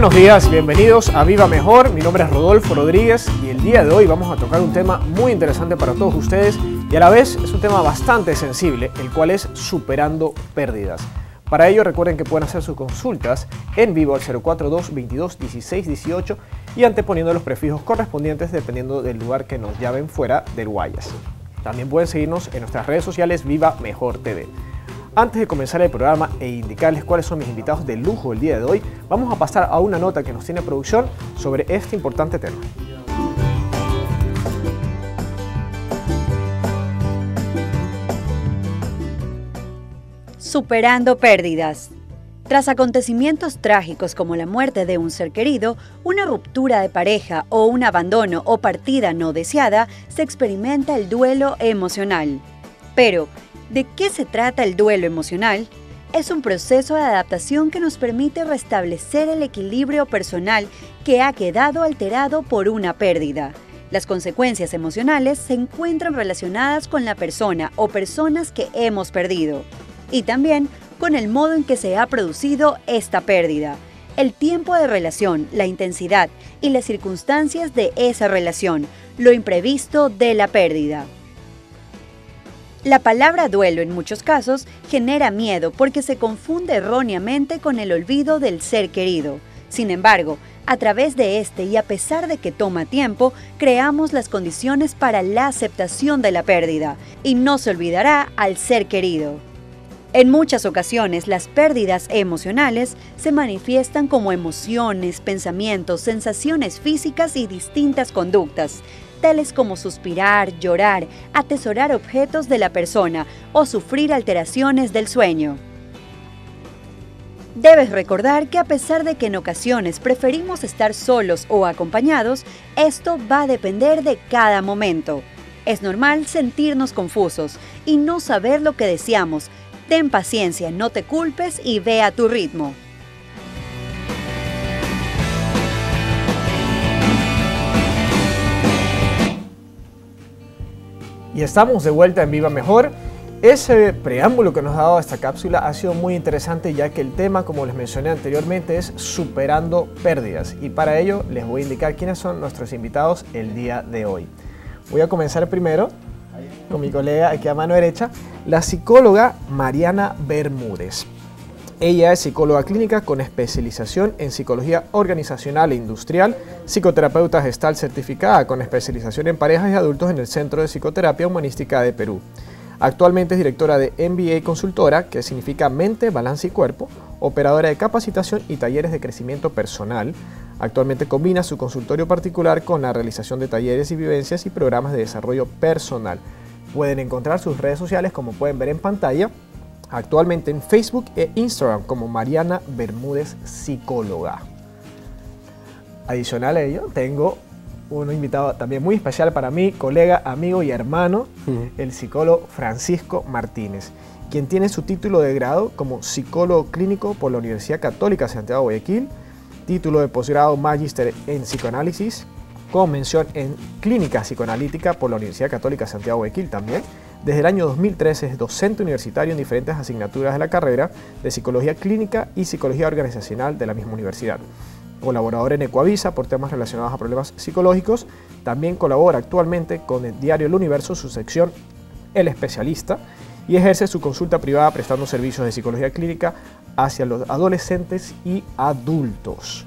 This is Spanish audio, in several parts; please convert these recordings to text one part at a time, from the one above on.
Buenos días, bienvenidos a Viva Mejor. Mi nombre es Rodolfo Rodríguez y el día de hoy vamos a tocar un tema muy interesante para todos ustedes y a la vez es un tema bastante sensible, el cual es superando pérdidas. Para ello recuerden que pueden hacer sus consultas en vivo al 042 22 16 18 y anteponiendo los prefijos correspondientes dependiendo del lugar que nos llamen fuera del Guayas. También pueden seguirnos en nuestras redes sociales Viva Mejor TV. Antes de comenzar el programa e indicarles cuáles son mis invitados de lujo el día de hoy, vamos a pasar a una nota que nos tiene producción sobre este importante tema. Superando pérdidas. Tras acontecimientos trágicos como la muerte de un ser querido, una ruptura de pareja o un abandono o partida no deseada, se experimenta el duelo emocional. Pero, ¿de qué se trata el duelo emocional? Es un proceso de adaptación que nos permite restablecer el equilibrio personal que ha quedado alterado por una pérdida. Las consecuencias emocionales se encuentran relacionadas con la persona o personas que hemos perdido y también con el modo en que se ha producido esta pérdida, el tiempo de relación, la intensidad y las circunstancias de esa relación, lo imprevisto de la pérdida. La palabra duelo en muchos casos genera miedo porque se confunde erróneamente con el olvido del ser querido. Sin embargo, a través de este y a pesar de que toma tiempo, creamos las condiciones para la aceptación de la pérdida y no se olvidará al ser querido. En muchas ocasiones, las pérdidas emocionales se manifiestan como emociones, pensamientos, sensaciones físicas y distintas conductas, tales como suspirar, llorar, atesorar objetos de la persona o sufrir alteraciones del sueño. Debes recordar que a pesar de que en ocasiones preferimos estar solos o acompañados, esto va a depender de cada momento. Es normal sentirnos confusos y no saber lo que deseamos. Ten paciencia, no te culpes y ve a tu ritmo. Y estamos de vuelta en Viva Mejor. Ese preámbulo que nos ha dado esta cápsula ha sido muy interesante ya que el tema, como les mencioné anteriormente, es superando pérdidas. Y para ello les voy a indicar quiénes son nuestros invitados el día de hoy. Voy a comenzar primero con mi colega aquí a mano derecha, la psicóloga Mariana Bermúdez. Ella es psicóloga clínica con especialización en psicología organizacional e industrial, psicoterapeuta gestal certificada con especialización en parejas y adultos en el Centro de Psicoterapia Humanística de Perú. Actualmente es directora de MBA Consultora, que significa Mente, Balance y Cuerpo, operadora de capacitación y talleres de crecimiento personal. Actualmente combina su consultorio particular con la realización de talleres y vivencias y programas de desarrollo personal. Pueden encontrar sus redes sociales, como pueden ver en pantalla, actualmente en Facebook e Instagram como Mariana Bermúdez Psicóloga. Adicional a ello, tengo un invitado también muy especial para mí, colega, amigo y hermano, el psicólogo Francisco Martínez, quien tiene su título de grado como psicólogo clínico por la Universidad Católica Santiago de Guayaquil, título de posgrado Magíster en psicoanálisis, con mención en clínica psicoanalítica por la Universidad Católica Santiago de Guayaquil también. Desde el año 2013 es docente universitario en diferentes asignaturas de la carrera de Psicología Clínica y Psicología Organizacional de la misma universidad. Colaborador en Ecuavisa por temas relacionados a problemas psicológicos. También colabora actualmente con el diario El Universo, su sección El Especialista, y ejerce su consulta privada prestando servicios de psicología clínica hacia los adolescentes y adultos.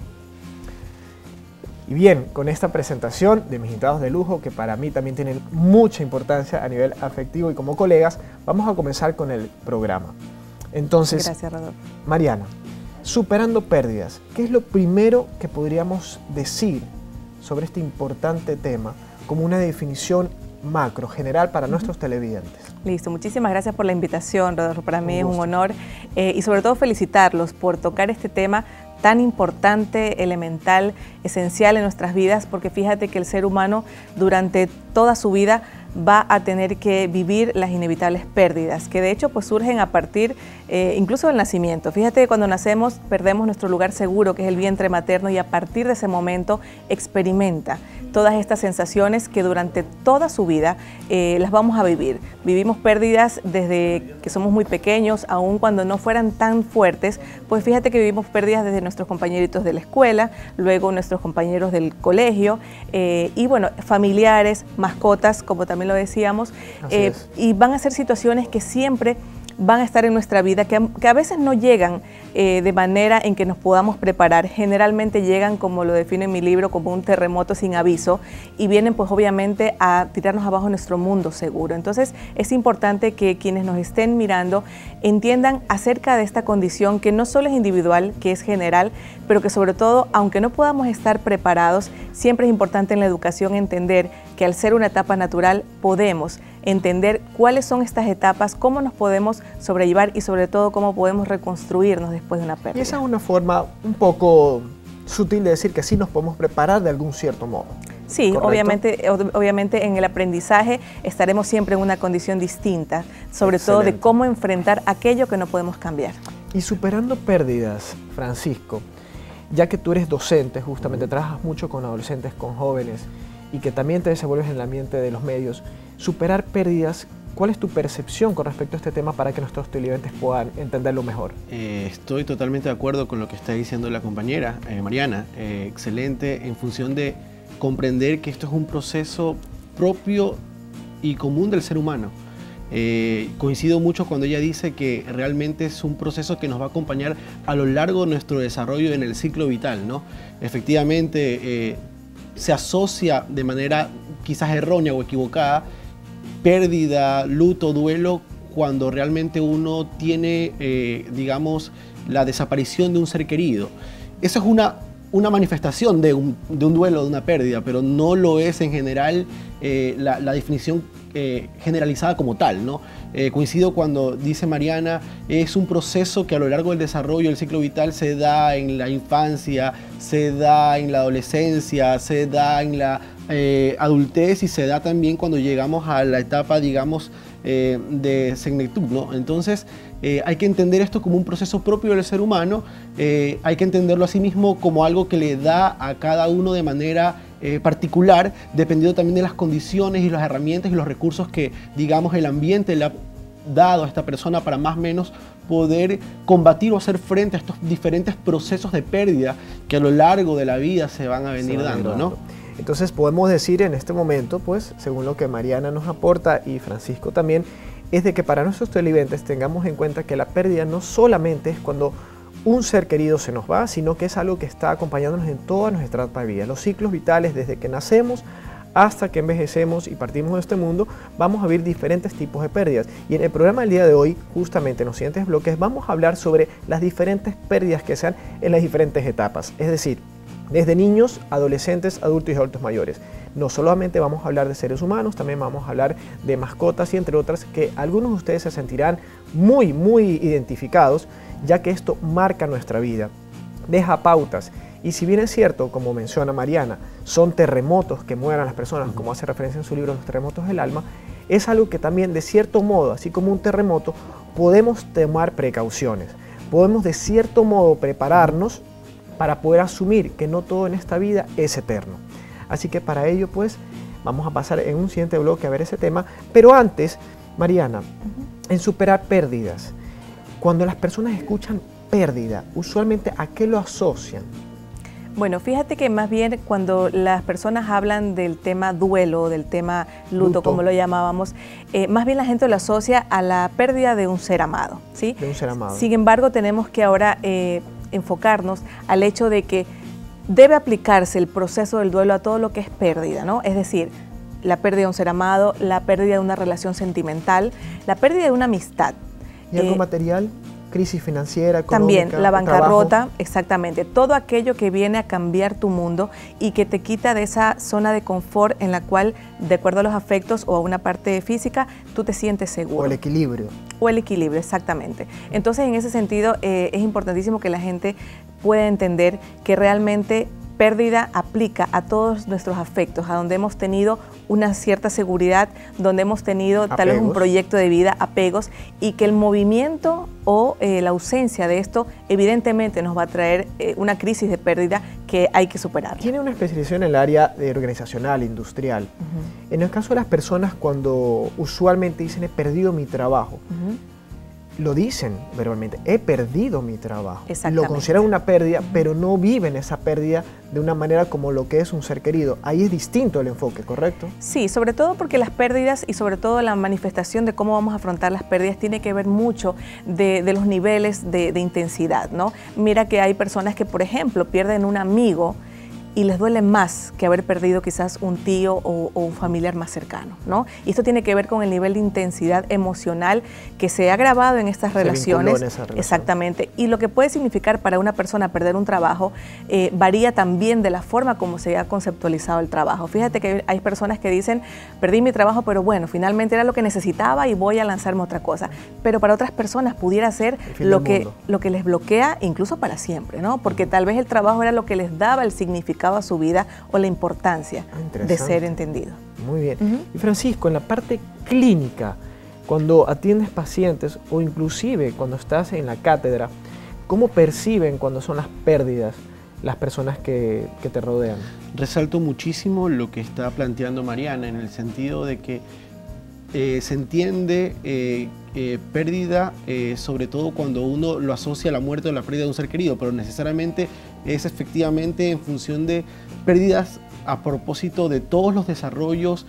Y bien, con esta presentación de mis invitados de lujo, que para mí también tienen mucha importancia a nivel afectivo y como colegas, vamos a comenzar con el programa. Entonces, gracias, Rodolfo. Mariana, superando pérdidas, ¿qué es lo primero que podríamos decir sobre este importante tema como una definición macro, general para nuestros televidentes? Listo, muchísimas gracias por la invitación, Rodolfo. Para mí es un honor y sobre todo felicitarlos por tocar este tema tan importante, elemental, esencial en nuestras vidas, porque fíjate que el ser humano durante toda su vida va a tener que vivir las inevitables pérdidas, que de hecho pues surgen a partir incluso del nacimiento. Fíjate que cuando nacemos perdemos nuestro lugar seguro, que es el vientre materno, y a partir de ese momento experimenta todas estas sensaciones que durante toda su vida las vamos a vivir. Vivimos pérdidas desde que somos muy pequeños, aun cuando no fueran tan fuertes, pues fíjate que vivimos pérdidas desde nuestros compañeritos de la escuela, luego nuestros compañeros del colegio, y bueno, familiares, mascotas, como también lo decíamos, y van a ser situaciones que siempre van a estar en nuestra vida, que a veces no llegan de manera en que nos podamos preparar. Generalmente llegan, como lo define en mi libro, como un terremoto sin aviso, y vienen pues obviamente a tirarnos abajo nuestro mundo seguro. Entonces es importante que quienes nos estén mirando entiendan acerca de esta condición, que no solo es individual, que es general, pero que sobre todo, aunque no podamos estar preparados, siempre es importante en la educación entender que al ser una etapa natural podemos entender cuáles son estas etapas, cómo nos podemos sobrellevar y sobre todo cómo podemos reconstruirnos después de una pérdida. Y esa es una forma un poco sutil de decir que sí nos podemos preparar de algún cierto modo. Sí, obviamente en el aprendizaje estaremos siempre en una condición distinta, sobre todo de cómo enfrentar aquello que no podemos cambiar. Y superando pérdidas, Francisco, ya que tú eres docente, justamente trabajas mucho con adolescentes, con jóvenes, y que también te desenvuelves en el ambiente de los medios, superar pérdidas, ¿cuál es tu percepción con respecto a este tema para que nuestros televidentes puedan entenderlo mejor? Estoy totalmente de acuerdo con lo que está diciendo la compañera Mariana. Excelente, en función de comprender que esto es un proceso propio y común del ser humano. Coincido mucho cuando ella dice que realmente es un proceso que nos va a acompañar a lo largo de nuestro desarrollo en el ciclo vital, ¿no? Efectivamente, se asocia de manera quizás errónea o equivocada pérdida, luto, duelo, cuando realmente uno tiene, digamos, la desaparición de un ser querido. Eso es una manifestación de un duelo, de una pérdida, pero no lo es en general la definición generalizada como tal, ¿no? Coincido cuando dice Mariana, es un proceso que a lo largo del desarrollo del ciclo vital se da en la infancia, se da en la adolescencia, se da en la adultez y se da también cuando llegamos a la etapa, digamos, de senectud, ¿no? Entonces hay que entender esto como un proceso propio del ser humano, hay que entenderlo asimismo como algo que le da a cada uno de manera particular, dependiendo también de las condiciones y las herramientas y los recursos que, digamos, el ambiente le ha dado a esta persona para más o menos poder combatir o hacer frente a estos diferentes procesos de pérdida que a lo largo de la vida se van a venir dando, ¿no? Entonces podemos decir en este momento, pues, según lo que Mariana nos aporta y Francisco también, es de que para nuestros televidentes tengamos en cuenta que la pérdida no solamente es cuando un ser querido se nos va, sino que es algo que está acompañándonos en toda nuestra etapa de vida. Los ciclos vitales, desde que nacemos hasta que envejecemos y partimos de este mundo, vamos a vivir diferentes tipos de pérdidas. Y en el programa del día de hoy, justamente en los siguientes bloques, vamos a hablar sobre las diferentes pérdidas que se dan en las diferentes etapas. Es decir, desde niños, adolescentes, adultos y adultos mayores. No solamente vamos a hablar de seres humanos, también vamos a hablar de mascotas y entre otras que algunos de ustedes se sentirán muy identificados, ya que esto marca nuestra vida, deja pautas. Y si bien es cierto, como menciona Mariana, son terremotos que mueran a las personas, como hace referencia en su libro Los terremotos del alma, es algo que también de cierto modo, así como un terremoto, podemos tomar precauciones. Podemos de cierto modo prepararnos para poder asumir que no todo en esta vida es eterno. Así que para ello, pues, vamos a pasar en un siguiente bloque a ver ese tema. Pero antes, Mariana, en superar pérdidas, cuando las personas escuchan pérdida, usualmente ¿a qué lo asocian? Bueno, fíjate que más bien cuando las personas hablan del tema duelo, del tema luto, como lo llamábamos, más bien la gente lo asocia a la pérdida de un ser amado, ¿sí? De un ser amado. Sin embargo, tenemos que ahora enfocarnos al hecho de que debe aplicarse el proceso del duelo a todo lo que es pérdida, ¿no? Es decir, la pérdida de un ser amado, la pérdida de una relación sentimental, la pérdida de una amistad. ¿Y algo material? Crisis financiera, económica, también la bancarrota, trabajo. Exactamente. Todo aquello que viene a cambiar tu mundo y que te quita de esa zona de confort en la cual, de acuerdo a los afectos o a una parte física, tú te sientes seguro. O el equilibrio. O el equilibrio, exactamente. Entonces, en ese sentido, es importantísimo que la gente pueda entender que realmente pérdida aplica a todos nuestros afectos, a donde hemos tenido una cierta seguridad, donde hemos tenido tal vez un proyecto de vida, apegos, y que el movimiento o la ausencia de esto evidentemente nos va a traer una crisis de pérdida que hay que superar. Tiene una especialización en el área de organizacional, industrial. En el caso de las personas, cuando usualmente dicen he perdido mi trabajo, lo dicen verbalmente, he perdido mi trabajo. Lo consideran una pérdida, pero no viven esa pérdida de una manera como lo que es un ser querido. Ahí es distinto el enfoque, ¿correcto? Sí, sobre todo porque las pérdidas y sobre todo la manifestación de cómo vamos a afrontar las pérdidas tiene que ver mucho de los niveles de intensidad, ¿no? Mira que hay personas que, por ejemplo, pierden un amigo y les duele más que haber perdido quizás un tío o un familiar más cercano, ¿no? Y esto tiene que ver con el nivel de intensidad emocional que se ha grabado en estas relaciones. Exactamente. Y lo que puede significar para una persona perder un trabajo varía también de la forma como se ha conceptualizado el trabajo. Fíjate que hay personas que dicen, perdí mi trabajo, pero bueno, finalmente era lo que necesitaba y voy a lanzarme a otra cosa. Pero para otras personas pudiera ser lo que les bloquea incluso para siempre, ¿no? Porque tal vez el trabajo era lo que les daba el significado a su vida o la importancia de ser entendido. Muy bien. Y Francisco, en la parte clínica, cuando atiendes pacientes o inclusive cuando estás en la cátedra, ¿cómo perciben cuando son las pérdidas las personas que te rodean? Resalto muchísimo lo que está planteando Mariana en el sentido de que se entiende pérdida, sobre todo cuando uno lo asocia a la muerte o la pérdida de un ser querido, pero necesariamente es efectivamente en función de pérdidas a propósito de todos los desarrollos,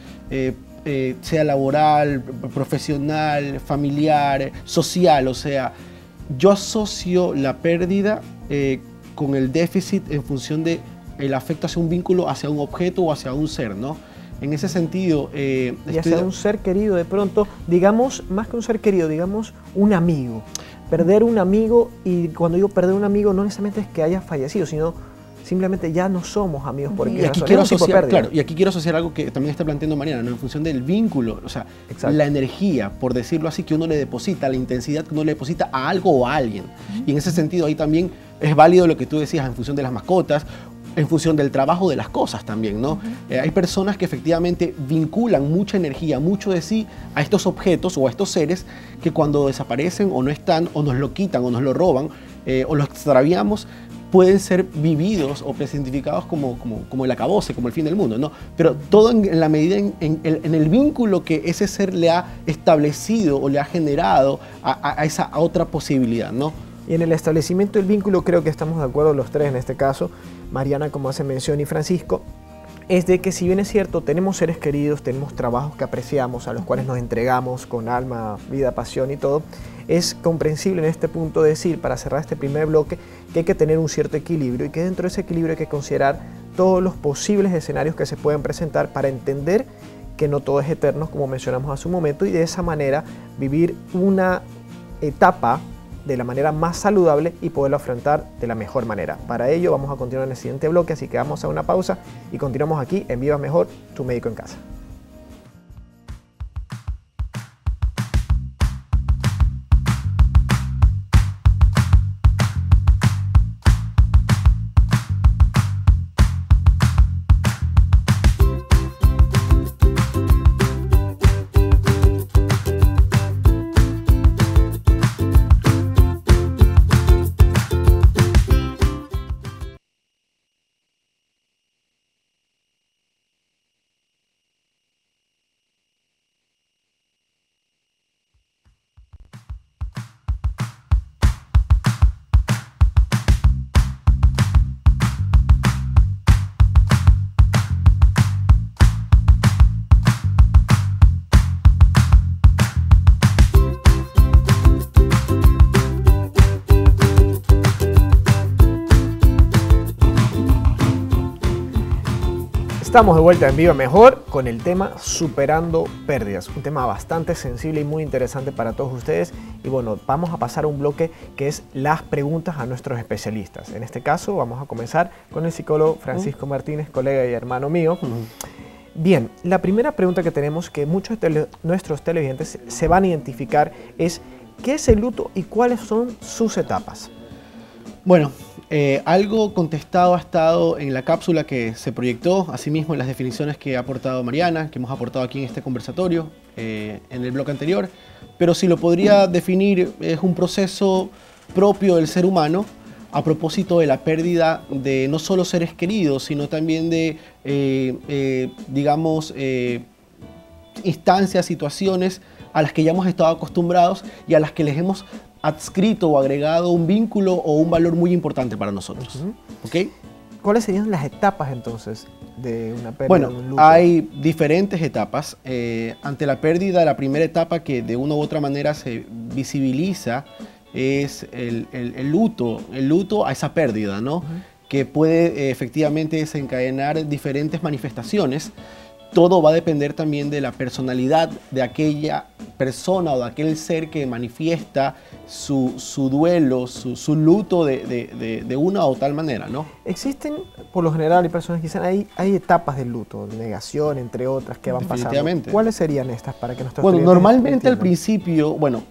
sea laboral, profesional, familiar, social. O sea, yo asocio la pérdida con el déficit en función de el afecto hacia un vínculo, hacia un objeto o hacia un ser, ¿no? En ese sentido... y hacia un ser querido de pronto, digamos, más que un ser querido, digamos un amigo. Perder un amigo, y cuando digo perder un amigo no necesariamente es que haya fallecido, sino simplemente ya no somos amigos. Porque y aquí quiero asociar, claro, y aquí quiero asociar algo que también está planteando Mariana, ¿no? En función del vínculo, o sea, la energía, por decirlo así, que uno le deposita, la intensidad que uno le deposita a algo o a alguien. Y en ese sentido ahí también es válido lo que tú decías en función de las mascotas, en función del trabajo de las cosas también, ¿no? Hay personas que efectivamente vinculan mucha energía, mucho de sí a estos objetos o a estos seres que cuando desaparecen o no están, o nos lo quitan o nos lo roban, o los extraviamos, pueden ser vividos o presentificados como el acabose, como el fin del mundo, ¿no? Pero todo en la medida en el vínculo que ese ser le ha establecido o le ha generado a esa otra posibilidad, ¿no? Y en el establecimiento del vínculo creo que estamos de acuerdo los tres en este caso, Mariana como hace mención y Francisco, es de que si bien es cierto, tenemos seres queridos, tenemos trabajos que apreciamos, a los cuales nos entregamos con alma, vida, pasión y todo, es comprensible en este punto decir, para cerrar este primer bloque, que hay que tener un cierto equilibrio y que dentro de ese equilibrio hay que considerar todos los posibles escenarios que se pueden presentar para entender que no todo es eterno, como mencionamos hace un momento, y de esa manera vivir una etapa de la manera más saludable y poderlo afrontar de la mejor manera. Para ello vamos a continuar en el siguiente bloque, así que vamos a una pausa y continuamos aquí en Viva Mejor, tu médico en casa. Estamos de vuelta en Viva Mejor con el tema Superando Pérdidas, un tema bastante sensible y muy interesante para todos ustedes. Y bueno, vamos a pasar a un bloque que es las preguntas a nuestros especialistas. En este caso vamos a comenzar con el psicólogo Francisco Martínez, colega y hermano mío. Bien, la primera pregunta que tenemos, que muchos de nuestros televidentes se van a identificar, es ¿qué es el luto y cuáles son sus etapas? Bueno, algo contestado ha estado en la cápsula que se proyectó, asimismo en las definiciones que ha aportado Mariana, que hemos aportado aquí en este conversatorio, en el bloque anterior, pero si lo podría definir, es un proceso propio del ser humano a propósito de la pérdida de no solo seres queridos, sino también de, digamos, instancias, situaciones a las que ya hemos estado acostumbrados y a las que les hemos adscrito o agregado un vínculo o un valor muy importante para nosotros. ¿Ok? ¿Cuáles serían las etapas entonces de una pérdida? Bueno, de un luto? hay diferentes etapas. Ante la pérdida, la primera etapa que de una u otra manera se visibiliza es el luto. El luto a esa pérdida, ¿no? Que puede efectivamente desencadenar diferentes manifestaciones. Todo va a depender también de la personalidad de aquella persona o de aquel ser que manifiesta su duelo, su luto de una o tal manera, ¿no? Existen, por lo general, hay personas que dicen, hay etapas del luto, negación, entre otras, que van pasando. ¿Cuáles serían estas para que nuestros Bueno, normalmente entiendan? al principio, bueno,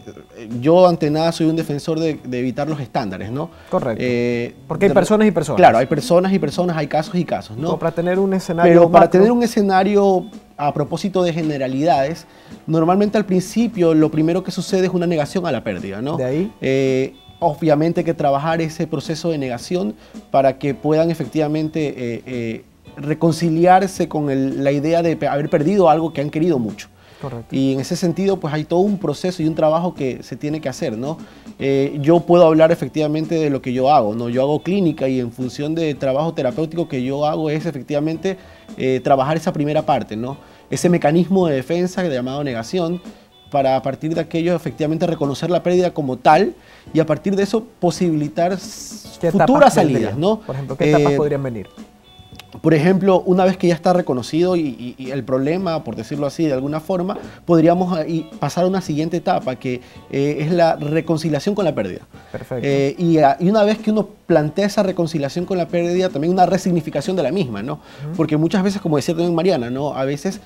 yo ante nada soy un defensor de evitar los estándares, ¿no? Correcto. Porque hay personas y personas. Claro, hay personas y personas, hay casos y casos, ¿no? Como para tener un escenario Pero para macro. tener un escenario a propósito de generalidades, normalmente al principio lo primero que sucede es una negación a la pérdida, ¿no? De ahí. Obviamente hay que trabajar ese proceso de negación para que puedan efectivamente reconciliarse con la idea de haber perdido algo que han querido mucho. Correcto. Y en ese sentido, pues hay todo un proceso y un trabajo que se tiene que hacer, ¿no? Yo puedo hablar efectivamente de lo que yo hago, ¿no? Yo hago clínica y en función del trabajo terapéutico que yo hago es efectivamente trabajar esa primera parte, ¿no? Ese mecanismo de defensa llamado negación, para a partir de aquello efectivamente reconocer la pérdida como tal y a partir de eso posibilitar futuras salidas, ¿no? Por ejemplo, ¿qué etapas podrían venir? Por ejemplo, una vez que ya está reconocido y el problema, por decirlo así, de alguna forma, podríamos pasar a una siguiente etapa, que es la reconciliación con la pérdida. Perfecto. Y una vez que uno plantea esa reconciliación con la pérdida, también una resignificación de la misma, ¿no? Porque muchas veces, como decía también Mariana, ¿no? A veces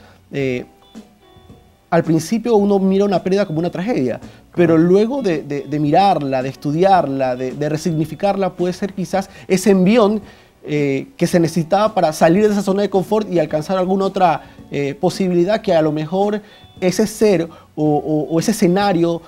al principio uno mira una pérdida como una tragedia, pero luego de mirarla, de estudiarla, de resignificarla, puede ser quizás ese envión que se necesitaba para salir de esa zona de confort y alcanzar alguna otra posibilidad que a lo mejor ese ser o ese escenario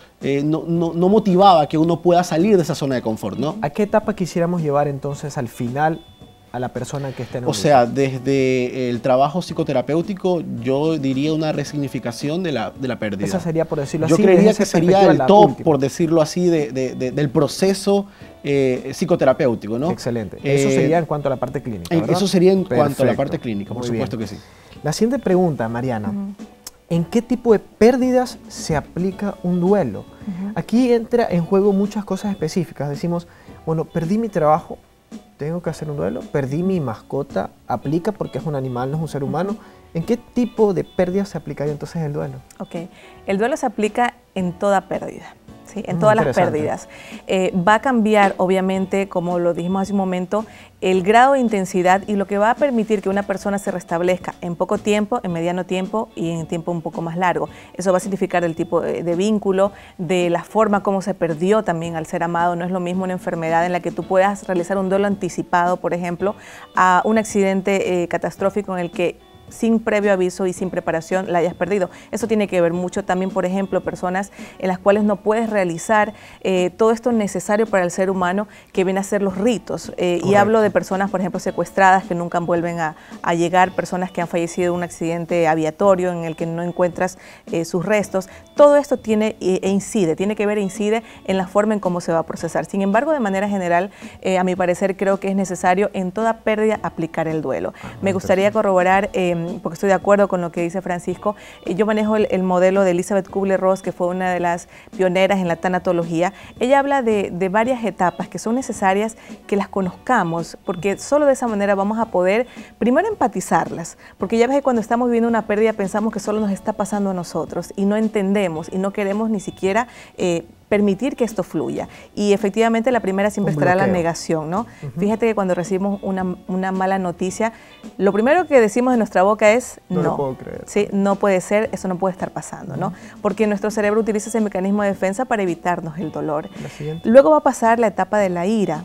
no motivaba que uno pueda salir de esa zona de confort, ¿no? ¿A qué etapa quisiéramos llevar entonces al final a la persona que esté en el luto? O sea, desde el trabajo psicoterapéutico, yo diría una resignificación de la pérdida. Esa sería, por decirlo yo así. Yo creería que sería el top, última, por decirlo así, del proceso psicoterapéutico, ¿no? Excelente. Eso sería en cuanto a la parte clínica, ¿verdad? Eso sería en cuanto a la parte clínica, por supuesto que sí. La siguiente pregunta, Mariana. ¿En qué tipo de pérdidas se aplica un duelo? Aquí entra en juego muchas cosas específicas. Decimos, bueno, perdí mi trabajo, tengo que hacer un duelo. Perdí mi mascota, aplica porque es un animal, no es un ser humano. ¿En qué tipo de pérdidas se aplicaría entonces el duelo? Ok, el duelo se aplica en toda pérdida. ¿Sí? En todas las pérdidas. Va a cambiar, obviamente, como lo dijimos hace un momento, el grado de intensidad y lo que va a permitir que una persona se restablezca en poco tiempo, en mediano tiempo y en tiempo un poco más largo. Eso va a significar el tipo de vínculo, de la forma como se perdió también al ser amado. No es lo mismo una enfermedad en la que tú puedas realizar un duelo anticipado, por ejemplo, a un accidente catastrófico en el que sin previo aviso y sin preparación la hayas perdido. Eso tiene que ver mucho también, por ejemplo, personas en las cuales no puedes realizar todo esto necesario para el ser humano que viene a ser los ritos. Y hablo de personas, por ejemplo, secuestradas que nunca vuelven a llegar, personas que han fallecido en un accidente aviatorio en el que no encuentras sus restos. Todo esto tiene tiene que ver e incide en la forma en cómo se va a procesar. Sin embargo, de manera general, a mi parecer, creo que es necesario en toda pérdida aplicar el duelo. Me gustaría corroborar porque estoy de acuerdo con lo que dice Francisco. Yo manejo el modelo de Elizabeth Kubler-Ross, que fue una de las pioneras en la tanatología. Ella habla de varias etapas que son necesarias que las conozcamos, porque solo de esa manera vamos a poder, primero, empatizarlas, porque ya ves que cuando estamos viviendo una pérdida pensamos que solo nos está pasando a nosotros y no entendemos y no queremos ni siquiera permitir que esto fluya. Y efectivamente la primera siempre estará la negación, ¿no? Fíjate que cuando recibimos una mala noticia, lo primero que decimos de nuestra boca es no. No lo puedo creer. Sí, no puede ser, eso no puede estar pasando, ¿no? Porque nuestro cerebro utiliza ese mecanismo de defensa para evitarnos el dolor. Luego va a pasar la etapa de la ira.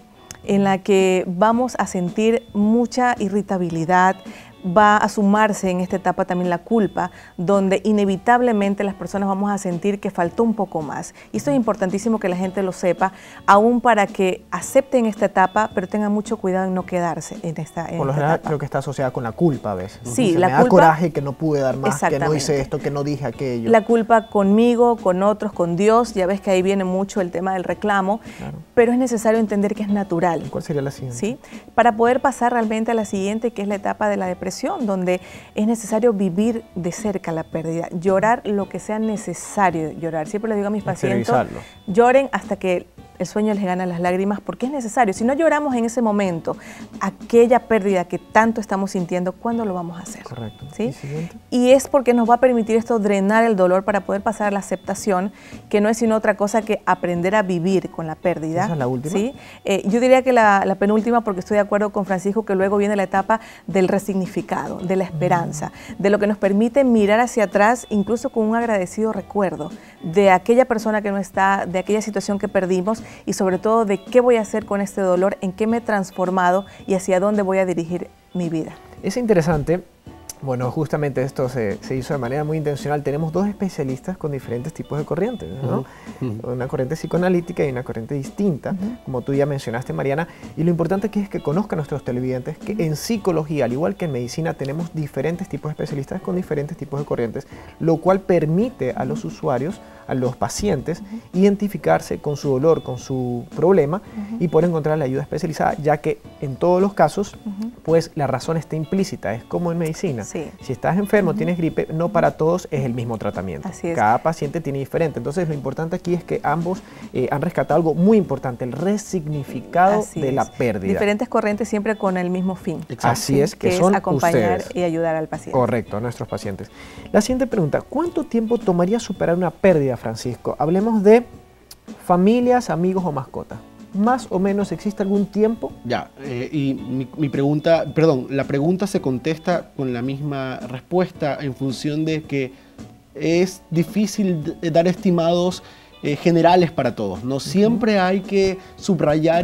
en la que vamos a sentir mucha irritabilidad. Va a sumarse en esta etapa también la culpa, donde inevitablemente las personas vamos a sentir que faltó un poco más. Y esto es importantísimo que la gente lo sepa, aún para que acepten esta etapa, pero tengan mucho cuidado en no quedarse en esta etapa. Por lo general creo que está asociada con la culpa a veces. Sí, me da coraje que no pude dar más, que no hice esto, que no dije aquello. La culpa conmigo, con otros, con Dios, ya ves que ahí viene mucho el tema del reclamo, claro. Pero es necesario entender que es natural. ¿Cuál sería la siguiente? ¿Sí? Para poder pasar realmente a la siguiente, que es la etapa de la depresión, donde es necesario vivir de cerca la pérdida, llorar lo que sea necesario llorar. Siempre les digo a mis pacientes, lloren hasta que el sueño les gana las lágrimas, porque es necesario. Si no lloramos en ese momento, aquella pérdida que tanto estamos sintiendo, ¿cuándo lo vamos a hacer? Correcto. ¿Sí? Y es porque nos va a permitir esto drenar el dolor para poder pasar a la aceptación, que no es sino otra cosa que aprender a vivir con la pérdida. ¿Esa es la última? ¿Sí? Yo diría que la penúltima, porque estoy de acuerdo con Francisco, que luego viene la etapa del resignificado, de la esperanza, de lo que nos permite mirar hacia atrás, incluso con un agradecido recuerdo de aquella persona que no está, de aquella situación que perdimos, y sobre todo de qué voy a hacer con este dolor, en qué me he transformado y hacia dónde voy a dirigir mi vida. Es interesante. Bueno, justamente esto se hizo de manera muy intencional. Tenemos dos especialistas con diferentes tipos de corrientes, ¿no? Una corriente psicoanalítica y una corriente distinta, como tú ya mencionaste, Mariana. Y lo importante aquí es que conozcan nuestros televidentes que en psicología, al igual que en medicina, tenemos diferentes tipos de especialistas con diferentes tipos de corrientes, lo cual permite a los usuarios, a los pacientes, identificarse con su dolor, con su problema y poder encontrar la ayuda especializada, ya que en todos los casos, pues la razón está implícita, es como en medicina. Sí. Si estás enfermo, tienes gripe, no para todos es el mismo tratamiento. Así es. Cada paciente tiene diferente. Entonces, lo importante aquí es que ambos han rescatado algo muy importante, el resignificado de la pérdida. Diferentes corrientes siempre con el mismo fin. Exacto. Así es, que son acompañar ustedes. Y ayudar al paciente. Correcto, a nuestros pacientes. La siguiente pregunta, ¿cuánto tiempo tomaría superar una pérdida, Francisco? Hablemos de familias, amigos o mascotas. ¿Más o menos existe algún tiempo? Ya, y mi pregunta, perdón, la pregunta se contesta con la misma respuesta en función de que es difícil dar estimados generales para todos, ¿no? Siempre hay que subrayar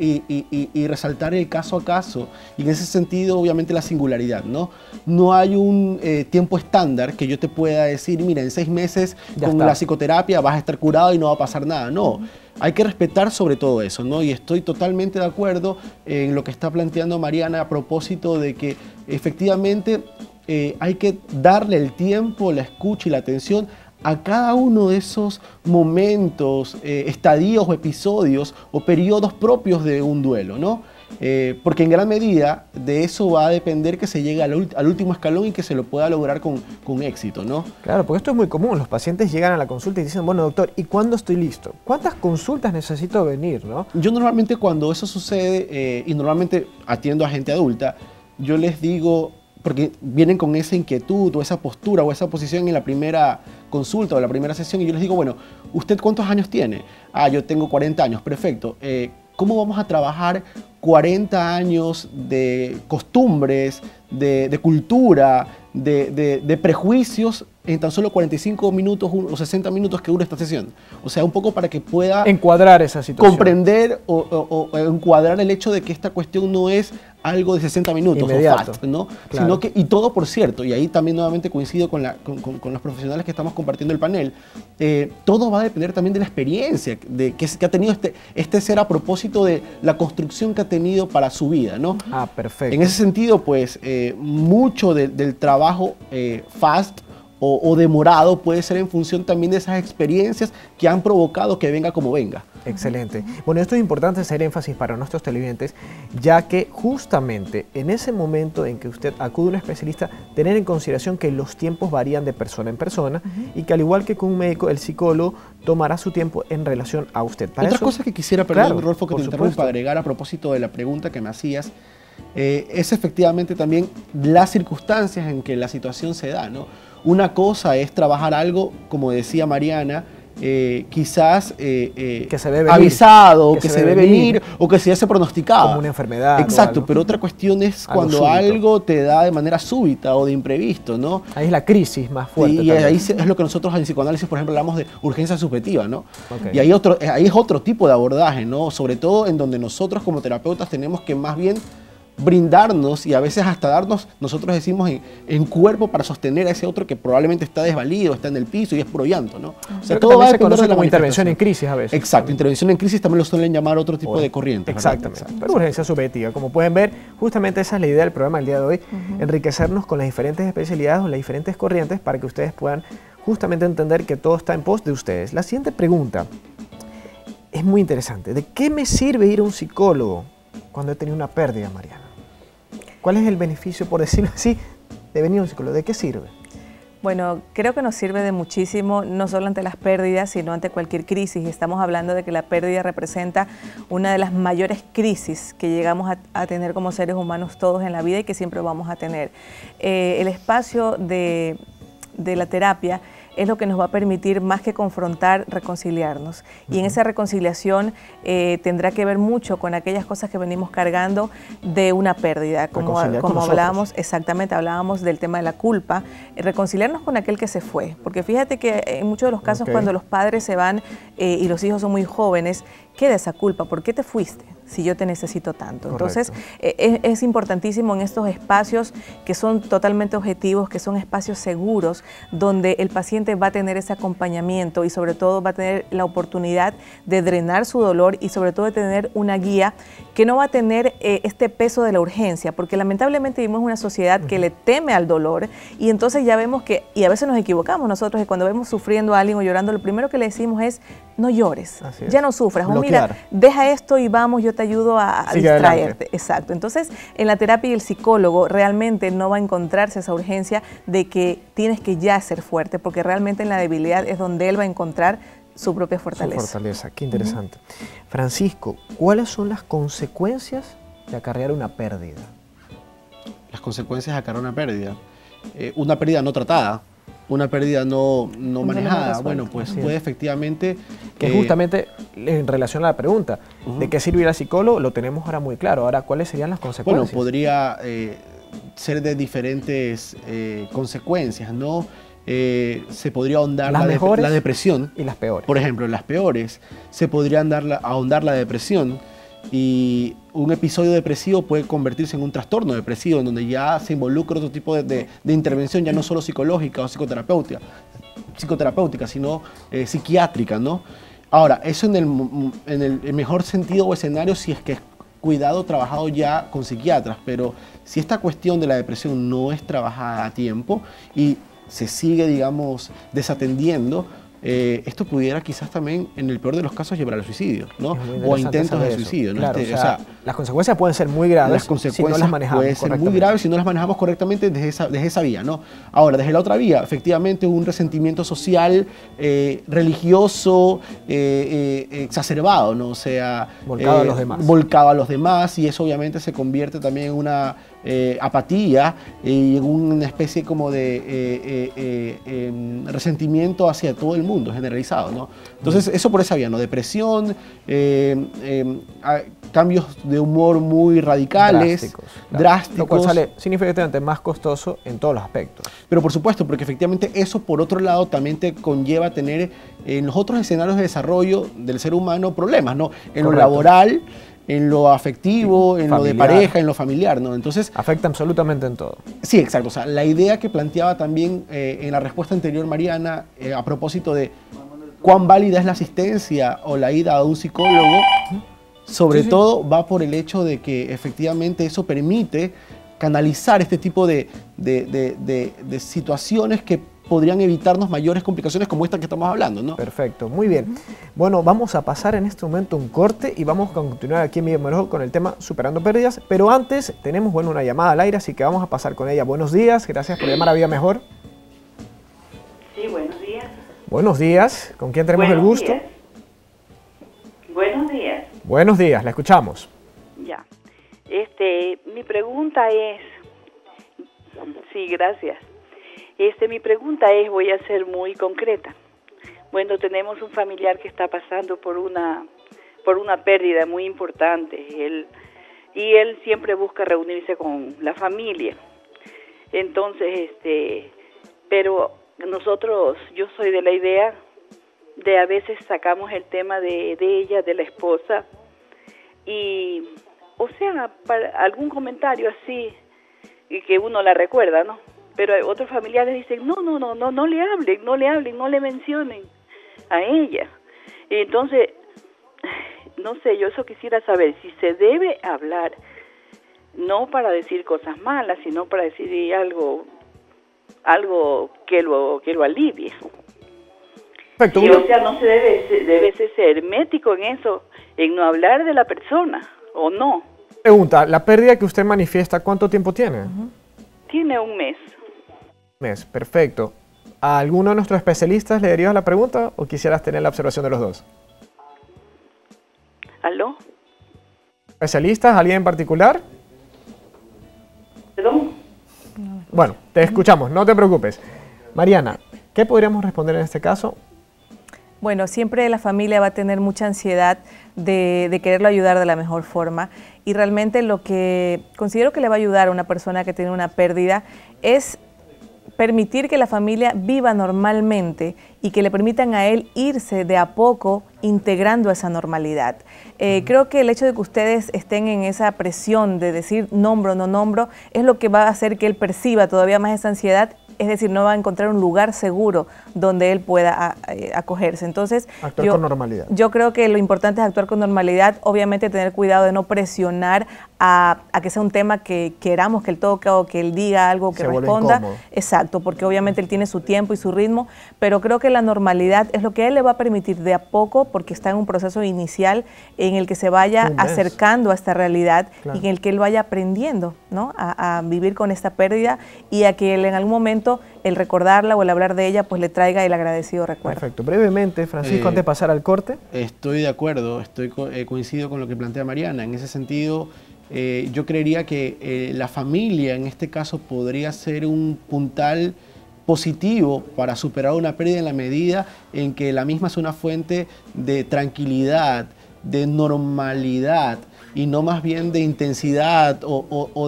y resaltar el caso a caso, y en ese sentido obviamente la singularidad, ¿no? No hay un tiempo estándar que yo te pueda decir, mira, en 6 meses con la psicoterapia vas a estar curado y no va a pasar nada, no. Hay que respetar sobre todo eso, ¿no? Y estoy totalmente de acuerdo en lo que está planteando Mariana a propósito de que efectivamente hay que darle el tiempo, la escucha y la atención a cada uno de esos momentos, estadios o episodios o periodos propios de un duelo, ¿no? Porque en gran medida de eso va a depender que se llegue al último escalón y que se lo pueda lograr con éxito, ¿no? Claro, porque esto es muy común. Los pacientes llegan a la consulta y dicen, bueno, doctor, ¿y cuándo estoy listo? ¿Cuántas consultas necesito venir, no? Yo normalmente cuando eso sucede, y normalmente atiendo a gente adulta, yo les digo, porque vienen con esa inquietud o esa postura o esa posición en la primera consulta o la primera sesión, y yo les digo, bueno, ¿usted cuántos años tiene? Ah, yo tengo 40 años, perfecto. ¿Cómo vamos a trabajar 40 años de costumbres, de cultura, de prejuicios en tan solo 45 minutos o 60 minutos que dura esta sesión? O sea, un poco para que pueda encuadrar esa situación, comprender o encuadrar el hecho de que esta cuestión no es algo de 60 minutos inmediato, o fast, ¿no? Claro. Sino que, y todo por cierto, y ahí también nuevamente coincido con los profesionales que estamos compartiendo el panel, todo va a depender también de la experiencia que ha tenido este ser a propósito de la construcción que ha tenido para su vida, ¿no? Ah, perfecto. En ese sentido, pues, mucho del trabajo fast o demorado puede ser en función también de esas experiencias que han provocado que venga como venga. Excelente. Bueno, esto es importante hacer énfasis para nuestros televidentes, ya que justamente en ese momento en que usted acude a un especialista, tener en consideración que los tiempos varían de persona en persona y que al igual que con un médico, el psicólogo tomará su tiempo en relación a usted. Para Otra eso, cosa que quisiera, perdón, claro, Rodolfo, que te interrumpa, agregar a propósito de la pregunta que me hacías, es efectivamente también las circunstancias en que la situación se da, ¿no? Una cosa es trabajar algo, como decía Mariana, quizás que se ve venir, avisado, que se ve venir o que se hace pronosticado. Como una enfermedad. Exacto, pero otra cuestión es cuando algo te da de manera súbita o de imprevisto, ¿no? Ahí es la crisis más fuerte. Y ahí es lo que nosotros en psicoanálisis, por ejemplo, hablamos de urgencia subjetiva, ¿no? Okay. Y ahí es otro tipo de abordaje, ¿no? Sobre todo en donde nosotros como terapeutas tenemos que más bien brindarnos y a veces hasta darnos, nosotros decimos, en cuerpo para sostener a ese otro que probablemente está desvalido, está en el piso y es puro llanto, ¿no? O sea, todo va a depender de la intervención en crisis a veces. Exacto, intervención en crisis también lo suelen llamar otro tipo de corriente. Exactamente, pero urgencia subjetiva. Como pueden ver, justamente esa es la idea del programa del día de hoy, enriquecernos con las diferentes especialidades o las diferentes corrientes para que ustedes puedan justamente entender que todo está en pos de ustedes. La siguiente pregunta es muy interesante. ¿De qué me sirve ir a un psicólogo cuando he tenido una pérdida, Mariana? ¿Cuál es el beneficio, por decirlo así, de venir a un psicólogo? ¿De qué sirve? Bueno, creo que nos sirve de muchísimo, no solo ante las pérdidas, sino ante cualquier crisis. Estamos hablando de que la pérdida representa una de las mayores crisis que llegamos a tener como seres humanos todos en la vida y que siempre vamos a tener. El espacio de la terapia es lo que nos va a permitir, más que confrontar, reconciliarnos. Y en esa reconciliación tendrá que ver mucho con aquellas cosas que venimos cargando de una pérdida. Como hablábamos, exactamente, hablábamos del tema de la culpa, reconciliarnos con aquel que se fue. Porque fíjate que en muchos de los casos cuando los padres se van y los hijos son muy jóvenes, queda esa culpa. ¿Por qué te fuiste si yo te necesito tanto? Entonces, es importantísimo en estos espacios que son totalmente objetivos, que son espacios seguros, donde el paciente va a tener ese acompañamiento y sobre todo va a tener la oportunidad de drenar su dolor y sobre todo de tener una guía que no va a tener este peso de la urgencia, porque lamentablemente vivimos en una sociedad que le teme al dolor y entonces ya vemos que, y a veces nos equivocamos nosotros, que cuando vemos sufriendo a alguien o llorando, lo primero que le decimos es, no llores, ya no sufras, o mira, deja esto y vamos, yo te ayudo a distraerte. Adelante. Exacto. Entonces, en la terapia y el psicólogo realmente no va a encontrarse esa urgencia de que tienes que ya ser fuerte, porque realmente en la debilidad es donde él va a encontrar su propia fortaleza. Su fortaleza, qué interesante. Francisco, ¿cuáles son las consecuencias de acarrear una pérdida? Las consecuencias de acarrear una pérdida no tratada, una pérdida no manejada. Bueno, pues puede efectivamente... Que justamente en relación a la pregunta, ¿de qué sirve ir al psicólogo? Lo tenemos ahora muy claro. Ahora, ¿cuáles serían las consecuencias? Bueno, podría ser de diferentes consecuencias, ¿no? Se podría ahondar la depresión. Y las peores. Por ejemplo, las peores. Se podría ahondar la depresión y un episodio depresivo puede convertirse en un trastorno depresivo en donde ya se involucra otro tipo de intervención, ya no solo psicológica o psicoterapéutica, sino psiquiátrica, ¿no? Ahora, eso en el mejor sentido o escenario si es que es cuidado trabajado ya con psiquiatras, pero si esta cuestión de la depresión no es trabajada a tiempo y se sigue, digamos, desatendiendo, esto pudiera quizás también, en el peor de los casos, llevar al suicidio, ¿no? O a intentos de suicidio, ¿no? Claro, o sea, las consecuencias pueden ser muy graves las consecuencias si no las manejamos pueden ser muy graves si no las manejamos correctamente desde esa vía, ¿no? Ahora, desde la otra vía, efectivamente, un resentimiento social, religioso, exacerbado, ¿no? O sea, volcado a los demás. Volcado a los demás, y eso obviamente se convierte también en una apatía y en una especie como de resentimiento hacia todo el mundo, generalizado, ¿no? Entonces, eso por esa vía, ¿no? Depresión, cambios de humor muy radicales, drásticos. Lo cual sale significativamente más costoso en todos los aspectos. Pero por supuesto, porque efectivamente eso por otro lado también te conlleva tener en los otros escenarios de desarrollo del ser humano problemas, ¿no? En lo laboral, en lo afectivo, en lo de pareja, en lo familiar, ¿no? Entonces... afecta absolutamente en todo. Sí, exacto. O sea, la idea que planteaba también en la respuesta anterior Mariana, a propósito de cuán válida es la asistencia o la ida a un psicólogo, sobre todo va por el hecho de que efectivamente eso permite canalizar este tipo de situaciones que podrían evitarnos mayores complicaciones como esta que estamos hablando, ¿no? Perfecto, muy bien. Bueno, vamos a pasar en este momento un corte y vamos a continuar aquí en Vida Mejor con el tema Superando Pérdidas, pero antes tenemos, bueno, una llamada al aire, así que vamos a pasar con ella. Buenos días, gracias por llamar a Vida Mejor. Sí, buenos días. Buenos días, ¿con quién tenemos el gusto? Buenos días. Buenos días, la escuchamos. Ya. Mi pregunta es... Sí, gracias. Mi pregunta es, voy a ser muy concreta. Bueno, tenemos un familiar que está pasando por una pérdida muy importante. Él siempre busca reunirse con la familia. Entonces, pero nosotros, yo soy de la idea de a veces sacamos el tema de ella, de la esposa, y, o sea, para algún comentario así, y que uno la recuerda, ¿no? Pero otros familiares dicen, no le hablen, no le mencionen a ella. Y entonces, no sé, yo eso quisiera saber, si se debe hablar, no para decir cosas malas, sino para decir algo que lo alivie. Perfecto. Y, o sea, no se debe ser hermético en eso, en no hablar de la persona, ¿o no? Pregunta, la pérdida que usted manifiesta, ¿cuánto tiempo tiene? Tiene un mes. Mes, perfecto. ¿A alguno de nuestros especialistas le darías la pregunta o quisieras tener la observación de los dos? ¿Aló? ¿Especialistas? ¿Alguien en particular? ¿Perdón? Bueno, te escuchamos, no te preocupes. Mariana, ¿qué podríamos responder en este caso? Bueno, siempre la familia va a tener mucha ansiedad de quererlo ayudar de la mejor forma, y realmente lo que considero que le va a ayudar a una persona que tiene una pérdida es permitir que la familia viva normalmente y que le permitan a él irse de a poco integrando esa normalidad. Creo que el hecho de que ustedes estén en esa presión de decir nombro o no nombro es lo que va a hacer que él perciba todavía más esa ansiedad. Es decir, no va a encontrar un lugar seguro donde él pueda acogerse. Entonces, actuar con normalidad. Yo creo que lo importante es actuar con normalidad, obviamente tener cuidado de no presionar a que sea un tema que queramos que él toque o que él diga algo, que responda. Exacto, porque obviamente él tiene su tiempo y su ritmo, pero creo que la normalidad es lo que a él le va a permitir de a poco, porque está en un proceso inicial en el que se vaya acercando a esta realidad, claro, y en el que él vaya aprendiendo, ¿no?, a vivir con esta pérdida, y a que él en algún momento el recordarla o el hablar de ella pues le traiga el agradecido recuerdo. Perfecto. Brevemente, Francisco, antes de pasar al corte. Estoy de acuerdo, coincido con lo que plantea Mariana. En ese sentido, yo creería que la familia en este caso podría ser un puntal positivo para superar una pérdida en la medida en que la misma es una fuente de tranquilidad, de normalidad, y no más bien de intensidad o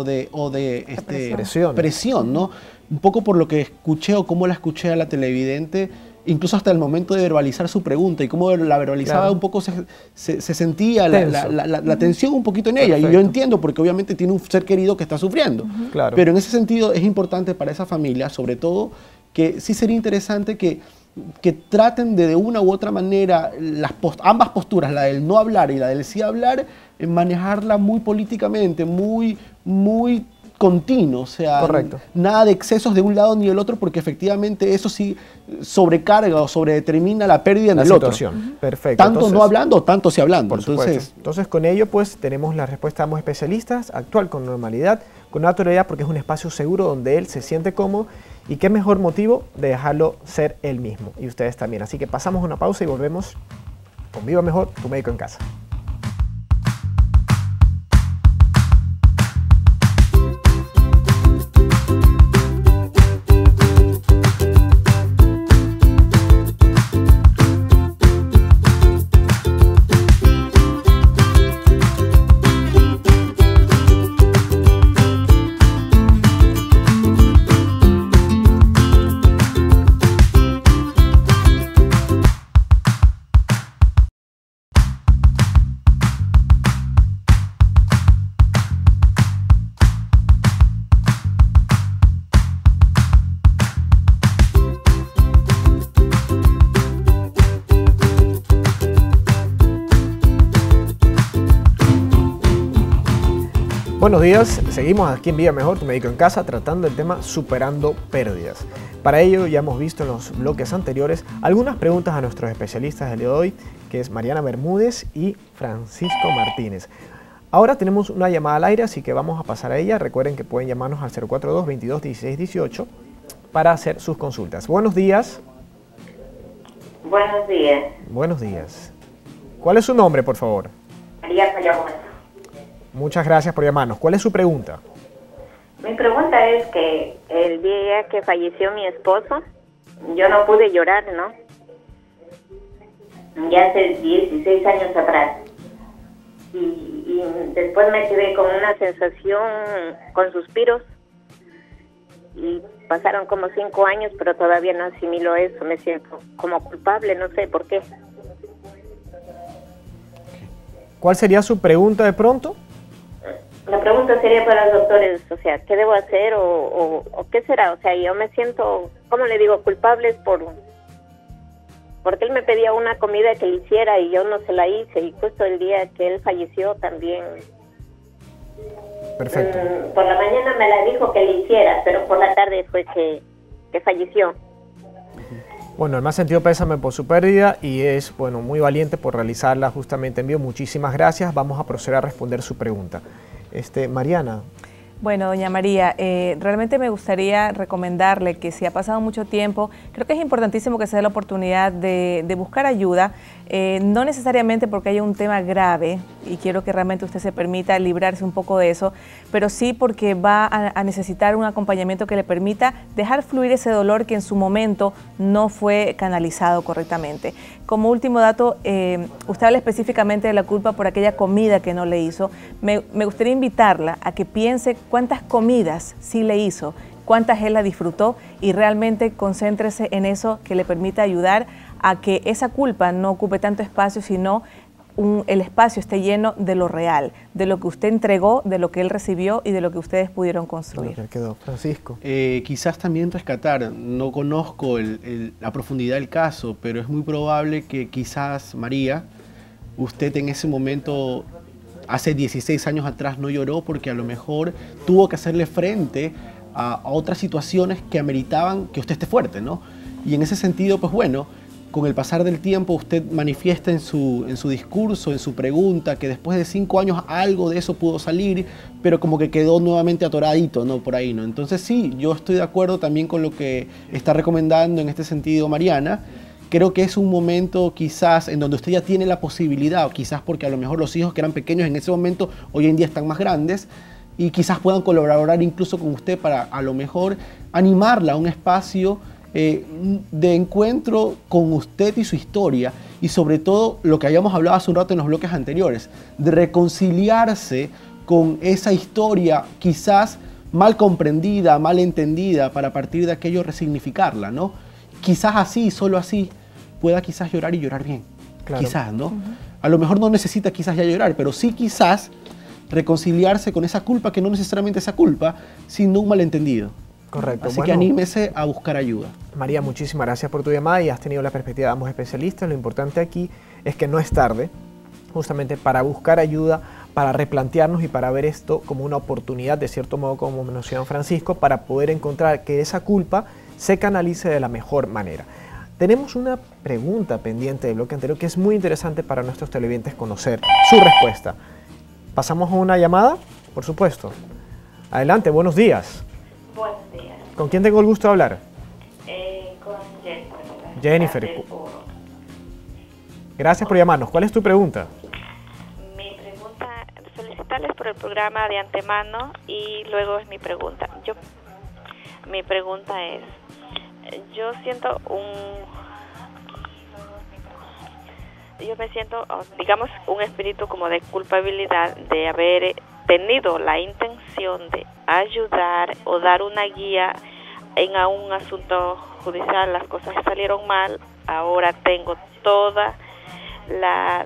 de presión, ¿no? Un poco por lo que escuché o cómo la escuché a la televidente, incluso hasta el momento de verbalizar su pregunta y cómo la verbalizaba, claro, un poco se sentía la tensión un poquito en ella. Perfecto. Y yo entiendo, porque obviamente tiene un ser querido que está sufriendo. Claro. Pero en ese sentido es importante para esa familia, sobre todo, que sí sería interesante que traten de una u otra manera ambas posturas, la del no hablar y la del sí hablar, manejarla muy políticamente, muy continuo, o sea, correcto, nada de excesos de un lado ni del otro, porque efectivamente eso sí sobrecarga o sobredetermina la pérdida en el otro. Perfecto. Tanto entonces, no hablando, tanto sí hablando. Por supuesto. Entonces con ello pues tenemos la respuesta de ambos especialistas: actuar con normalidad, con naturalidad, porque es un espacio seguro donde él se siente cómodo, y qué mejor motivo de dejarlo ser él mismo, y ustedes también. Así que pasamos una pausa y volvemos con Viva Mejor, tu médico en casa. Buenos días, seguimos aquí en Viva Mejor, tu médico en casa, tratando el tema superando pérdidas. Para ello ya hemos visto en los bloques anteriores algunas preguntas a nuestros especialistas del día de hoy, que es Mariana Bermúdez y Francisco Martínez. Ahora tenemos una llamada al aire, así que vamos a pasar a ella. Recuerden que pueden llamarnos al 042-22-16-18 para hacer sus consultas. Buenos días. Buenos días. Buenos días. ¿Cuál es su nombre, por favor? María Payagüez. Muchas gracias por llamarnos. ¿Cuál es su pregunta? Mi pregunta es que el día que falleció mi esposo, yo no pude llorar, ¿no? ya hace 16 años atrás. Y después me quedé con una sensación, con suspiros, y pasaron como 5 años, pero todavía no asimilo eso, me siento como culpable, no sé por qué. ¿Cuál sería su pregunta de pronto? La pregunta sería para los doctores, o sea, ¿qué debo hacer o qué será? O sea, yo me siento, ¿cómo le digo? Culpable porque él me pedía una comida que le hiciera y yo no se la hice, y justo el día que él falleció también. Perfecto. Por la mañana me la dijo que le hiciera, pero por la tarde fue que falleció. Bueno, el más sentido pésame por su pérdida y es, bueno, muy valiente por realizarla justamente en vivo. Muchísimas gracias. Vamos a proceder a responder su pregunta. Mariana. Bueno, doña María, realmente me gustaría recomendarle que si ha pasado mucho tiempo, creo que es importantísimo que se dé la oportunidad de buscar ayuda, no necesariamente porque haya un tema grave, y quiero que realmente usted se permita librarse un poco de eso, pero sí porque va a necesitar un acompañamiento que le permita dejar fluir ese dolor que en su momento no fue canalizado correctamente. Como último dato, usted habla específicamente de la culpa por aquella comida que no le hizo. Me gustaría invitarla a que piense cuántas comidas sí le hizo, cuántas él la disfrutó, y realmente concéntrese en eso que le permita ayudar a que esa culpa no ocupe tanto espacio, sino el espacio esté lleno de lo real, de lo que usted entregó, de lo que él recibió y de lo que ustedes pudieron construir. Quedó Francisco. Quizás también rescatar, no conozco la profundidad del caso, pero es muy probable que quizás, María, usted en ese momento, hace 16 años atrás, no lloró porque a lo mejor tuvo que hacerle frente a otras situaciones que ameritaban que usted esté fuerte, ¿no? Y en ese sentido, pues bueno, con el pasar del tiempo usted manifiesta en su discurso, en su pregunta, que después de 5 años algo de eso pudo salir, pero como que quedó nuevamente atoradito, ¿no? Por ahí, ¿no? Entonces sí, yo estoy de acuerdo también con lo que está recomendando en este sentido Mariana. Creo que es un momento quizás en donde usted ya tiene la posibilidad, o quizás porque a lo mejor los hijos que eran pequeños en ese momento hoy en día están más grandes, y quizás puedan colaborar incluso con usted para a lo mejor animarla a un espacio de encuentro con usted y su historia, y sobre todo lo que habíamos hablado hace un rato en los bloques anteriores, de reconciliarse con esa historia quizás mal comprendida, mal entendida, para a partir de aquello resignificarla, ¿no? Quizás así, solo así, pueda quizás llorar y llorar bien. Claro. Quizás, ¿no? A lo mejor no necesita quizás ya llorar, pero sí quizás reconciliarse con esa culpa, que no necesariamente esa culpa, sino un malentendido. Correcto. Así que anímese a buscar ayuda. María, muchísimas gracias por tu llamada y has tenido la perspectiva de ambos especialistas. Lo importante aquí es que no es tarde, justamente para buscar ayuda, para replantearnos y para ver esto como una oportunidad, de cierto modo, como mencionó Francisco, para poder encontrar que esa culpa se canalice de la mejor manera. Tenemos una pregunta pendiente del bloque anterior que es muy interesante para nuestros televidentes conocer su respuesta. ¿Pasamos a una llamada? Por supuesto. Adelante, buenos días. Buenos días. ¿Con quién tengo el gusto de hablar? Con Jennifer. Jennifer. Gracias por llamarnos. ¿Cuál es tu pregunta? Mi pregunta, felicitarles por el programa de antemano, y luego es mi pregunta. Mi pregunta es, yo me siento, digamos, un espíritu como de culpabilidad de haber tenido la intención de ayudar o dar una guía en un asunto judicial. Las cosas salieron mal, ahora tengo toda la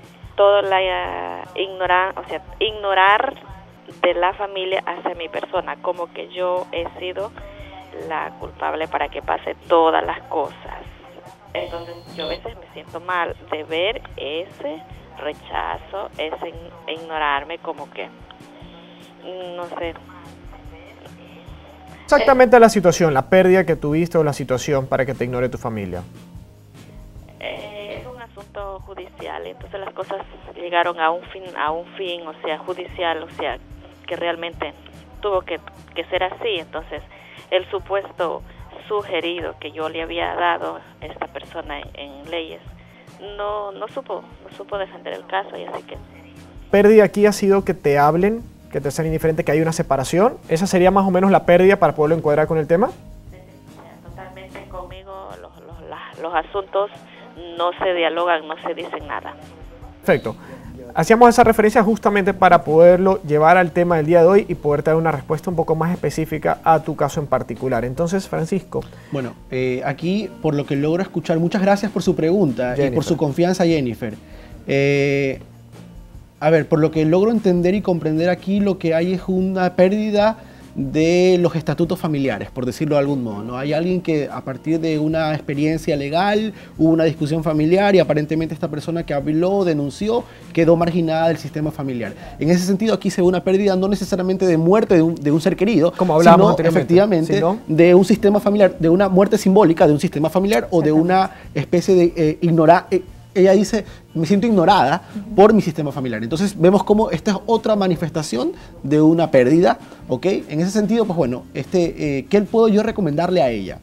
ignorar de la familia hacia mi persona, como que yo he sido la culpable para que pase todas las cosas. Entonces yo a veces me siento mal de ver ese rechazo, ese ignorarme, como que no sé. Exactamente la situación, la pérdida que tuviste o la situación para que te ignore tu familia. Es un asunto judicial, entonces las cosas llegaron a un fin, o sea, judicial, o sea, que realmente tuvo que ser así. Entonces el supuesto sugerido que yo le había dado a esta persona en leyes no supo defender el caso, y así que... ¿Pérdida aquí ha sido que te hablen, que te sean indiferente, que hay una separación? ¿Esa sería más o menos la pérdida para poderlo encuadrar con el tema? Totalmente conmigo los asuntos no se dialogan, no se dicen nada. Perfecto. Hacíamos esa referencia justamente para poderlo llevar al tema del día de hoy y poder dar una respuesta un poco más específica a tu caso en particular. Entonces, Francisco. Bueno, aquí, por lo que logro escuchar, muchas gracias por su pregunta y por su confianza, Jennifer. A ver, por lo que logro entender y comprender aquí, lo que hay es una pérdida de los estatutos familiares, por decirlo de algún modo, ¿no? Hay alguien que a partir de una experiencia legal, hubo una discusión familiar y aparentemente esta persona que habló, denunció, quedó marginada del sistema familiar. En ese sentido, aquí se ve una pérdida no necesariamente de muerte de un ser querido, como hablábamos sino efectivamente de un sistema familiar, de una muerte simbólica de un sistema familiar o de una especie de ella dice, me siento ignorada por mi sistema familiar. Entonces vemos cómo esta es otra manifestación de una pérdida, ¿ok? En ese sentido, pues bueno, ¿qué puedo yo recomendarle a ella?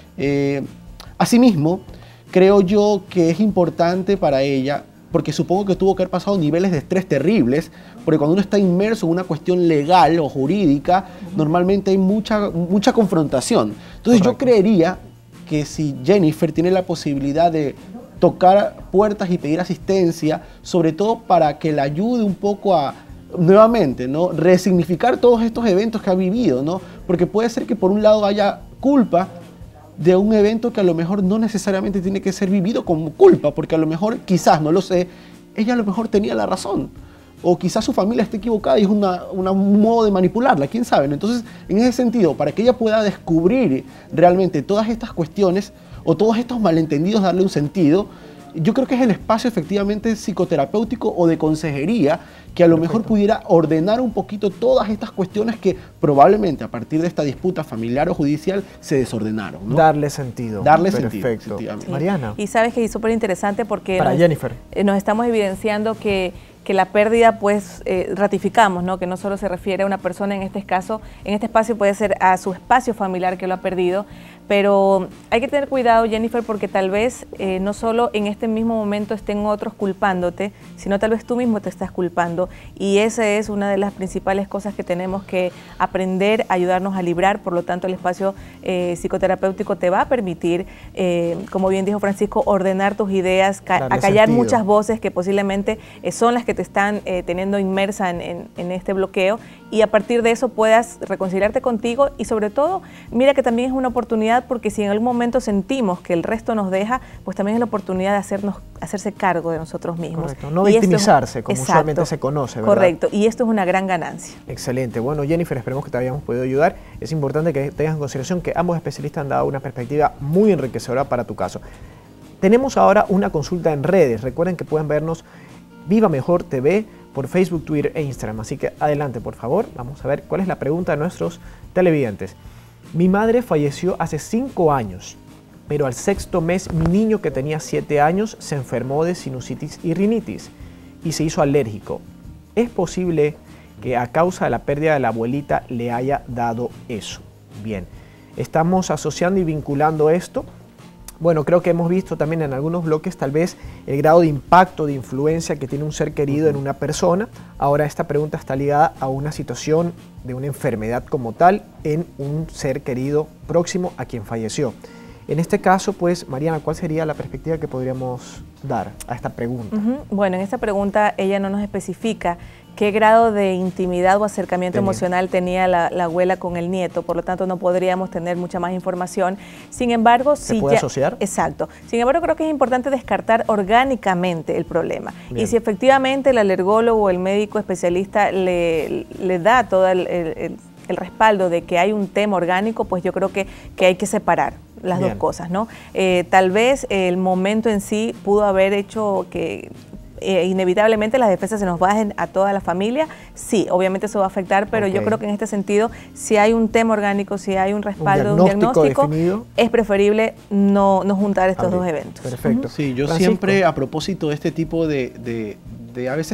Asimismo, creo yo que es importante para ella, porque supongo que tuvo que haber pasado niveles de estrés terribles, porque cuando uno está inmerso en una cuestión legal o jurídica, normalmente hay mucha confrontación. Entonces yo creería que si Jennifer tiene la posibilidad de tocar puertas y pedir asistencia, sobre todo para que la ayude un poco a, nuevamente, ¿no?, resignificar todos estos eventos que ha vivido, ¿no? Porque puede ser que por un lado haya culpa de un evento que a lo mejor no necesariamente tiene que ser vivido como culpa, porque a lo mejor, quizás, no lo sé, ella a lo mejor tenía la razón, o quizás su familia esté equivocada y es un modo de manipularla, quién sabe, ¿no? Entonces, en ese sentido, para que ella pueda descubrir realmente todas estas cuestiones, o todos estos malentendidos, darle un sentido, yo creo que es el espacio efectivamente psicoterapéutico o de consejería que a lo mejor pudiera ordenar un poquito todas estas cuestiones que probablemente a partir de esta disputa familiar o judicial se desordenaron, ¿no? Darle sentido. Darle sentido. Sí. Mariana. Y sabes que es súper interesante porque Jennifer, nos estamos evidenciando que la pérdida, pues, ratificamos, ¿no?, que no solo se refiere a una persona, en este caso, en este espacio puede ser a su espacio familiar que lo ha perdido, pero hay que tener cuidado, Jennifer, porque tal vez no solo en este mismo momento estén otros culpándote, sino tal vez tú mismo te estás culpando, y esa es una de las principales cosas que tenemos que aprender, ayudarnos a librar. Por lo tanto, el espacio psicoterapéutico te va a permitir, como bien dijo Francisco, ordenar tus ideas, acallar muchas voces que posiblemente son las que te están teniendo inmersa en este bloqueo, y a partir de eso puedas reconciliarte contigo, y sobre todo, mira que también es una oportunidad, porque si en algún momento sentimos que el resto nos deja, pues también es la oportunidad de hacerse cargo de nosotros mismos. Correcto, no victimizarse, como usualmente se conoce, ¿verdad? Correcto, y esto es una gran ganancia. Excelente. Bueno, Jennifer, esperemos que te hayamos podido ayudar. Es importante que tengas en consideración que ambos especialistas han dado una perspectiva muy enriquecedora para tu caso. Tenemos ahora una consulta en redes. Recuerden que pueden vernos Viva Mejor TV por Facebook, Twitter e Instagram. Así que adelante, por favor. Vamos a ver cuál es la pregunta de nuestros televidentes. Mi madre falleció hace 5 años, pero al 6º mes mi niño que tenía 7 años se enfermó de sinusitis y rinitis y se hizo alérgico. ¿Es posible que a causa de la pérdida de la abuelita le haya dado eso? Bien, estamos asociando y vinculando esto. Bueno, creo que hemos visto también en algunos bloques tal vez el grado de impacto, de influencia que tiene un ser querido en una persona. Ahora esta pregunta está ligada a una situación de una enfermedad como tal en un ser querido próximo a quien falleció. En este caso, pues, Mariana, ¿cuál sería la perspectiva que podríamos dar a esta pregunta? Bueno, en esta pregunta ella no nos especifica qué grado de intimidad o acercamiento emocional tenía la abuela con el nieto, por lo tanto no podríamos tener mucha más información. Sin embargo, ¿se puede asociar? Exacto. Sin embargo, creo que es importante descartar orgánicamente el problema. Bien. Y si efectivamente el alergólogo o el médico especialista le da todo el respaldo de que hay un tema orgánico, pues yo creo que hay que separar las dos cosas, ¿no? Tal vez el momento en sí pudo haber hecho que inevitablemente las defensas se nos bajen a toda la familia. Sí, obviamente eso va a afectar, pero yo creo que en este sentido, si hay un tema orgánico, si hay un respaldo, un diagnóstico definido, es preferible no juntar estos dos eventos. Perfecto. Sí, yo siempre, a propósito de este tipo de a veces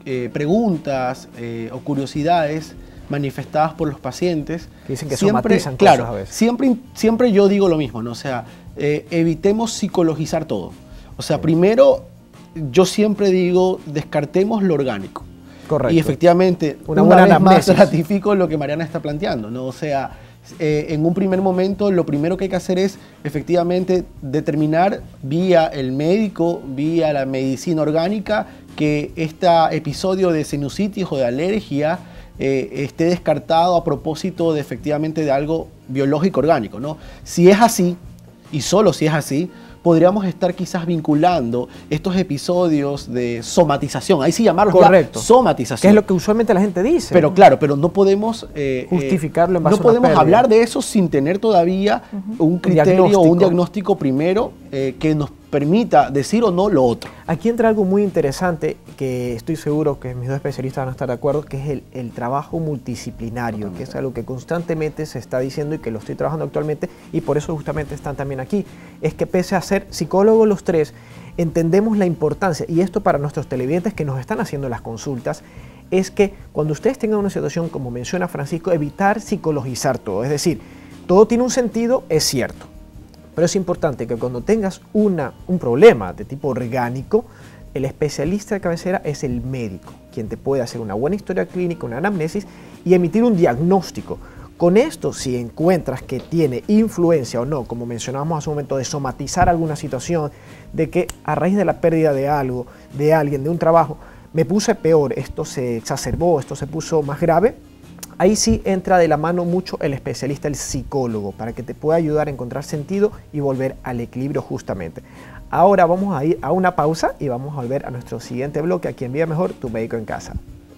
preguntas o curiosidades manifestadas por los pacientes, que dicen que somatizan cosas a veces. Siempre yo digo lo mismo, ¿no? O sea, evitemos psicologizar todo. O sea, primero, yo siempre digo, descartemos lo orgánico. Correcto. Y efectivamente, una vez más ratifico lo que Mariana está planteando, ¿no? O sea, en un primer momento lo primero que hay que hacer es efectivamente determinar vía el médico, vía la medicina orgánica, que este episodio de sinusitis o de alergia esté descartado a propósito de efectivamente de algo biológico orgánico, ¿no? Si es así, y solo si es así, podríamos estar quizás vinculando estos episodios de somatización, ahí sí llamarlos correcto, somatización. Que es lo que usualmente la gente dice. Pero claro, pero no podemos justificarlo en base no a una podemos pérdida. hablar de eso sin tener todavía un criterio o un diagnóstico primero que nos permita decir o no lo otro. Aquí entra algo muy interesante que estoy seguro que mis dos especialistas van a estar de acuerdo, que es el trabajo multidisciplinario, que es algo que constantemente se está diciendo y que lo estoy trabajando actualmente, y por eso justamente están también aquí. Es que pese a ser psicólogos los tres, entendemos la importancia, y esto para nuestros televidentes que nos están haciendo las consultas, es que cuando ustedes tengan una situación, como menciona Francisco, evitar psicologizar todo. Es decir, todo tiene un sentido, es cierto. Pero es importante que cuando tengas un problema de tipo orgánico, el especialista de cabecera es el médico, quien te puede hacer una buena historia clínica, una anamnesis y emitir un diagnóstico. Con esto, si encuentras que tiene influencia o no, como mencionábamos hace un momento, de somatizar alguna situación, de que a raíz de la pérdida de algo, de alguien, de un trabajo, me puse peor, esto se exacerbó, esto se puso más grave, ahí sí entra de la mano mucho el especialista, el psicólogo, para que te pueda ayudar a encontrar sentido y volver al equilibrio justamente. Ahora vamos a ir a una pausa y vamos a volver a nuestro siguiente bloque aquí en Viva Mejor, tu médico en casa.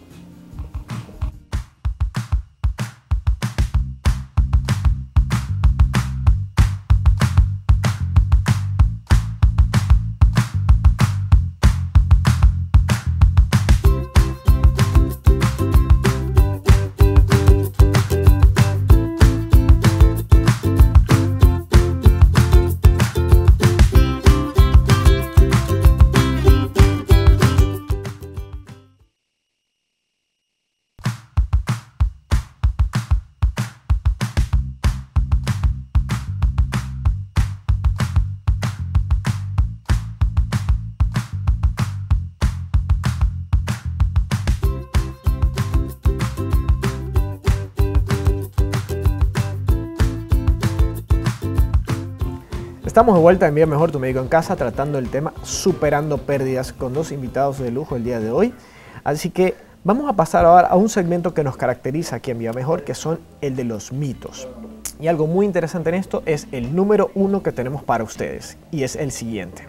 Estamos de vuelta en Viva Mejor, tu médico en casa, tratando el tema superando pérdidas con dos invitados de lujo el día de hoy. Así que vamos a pasar ahora a un segmento que nos caracteriza aquí en Viva Mejor, que son el de los mitos. Y algo muy interesante en esto es el número 1 que tenemos para ustedes, y es el siguiente.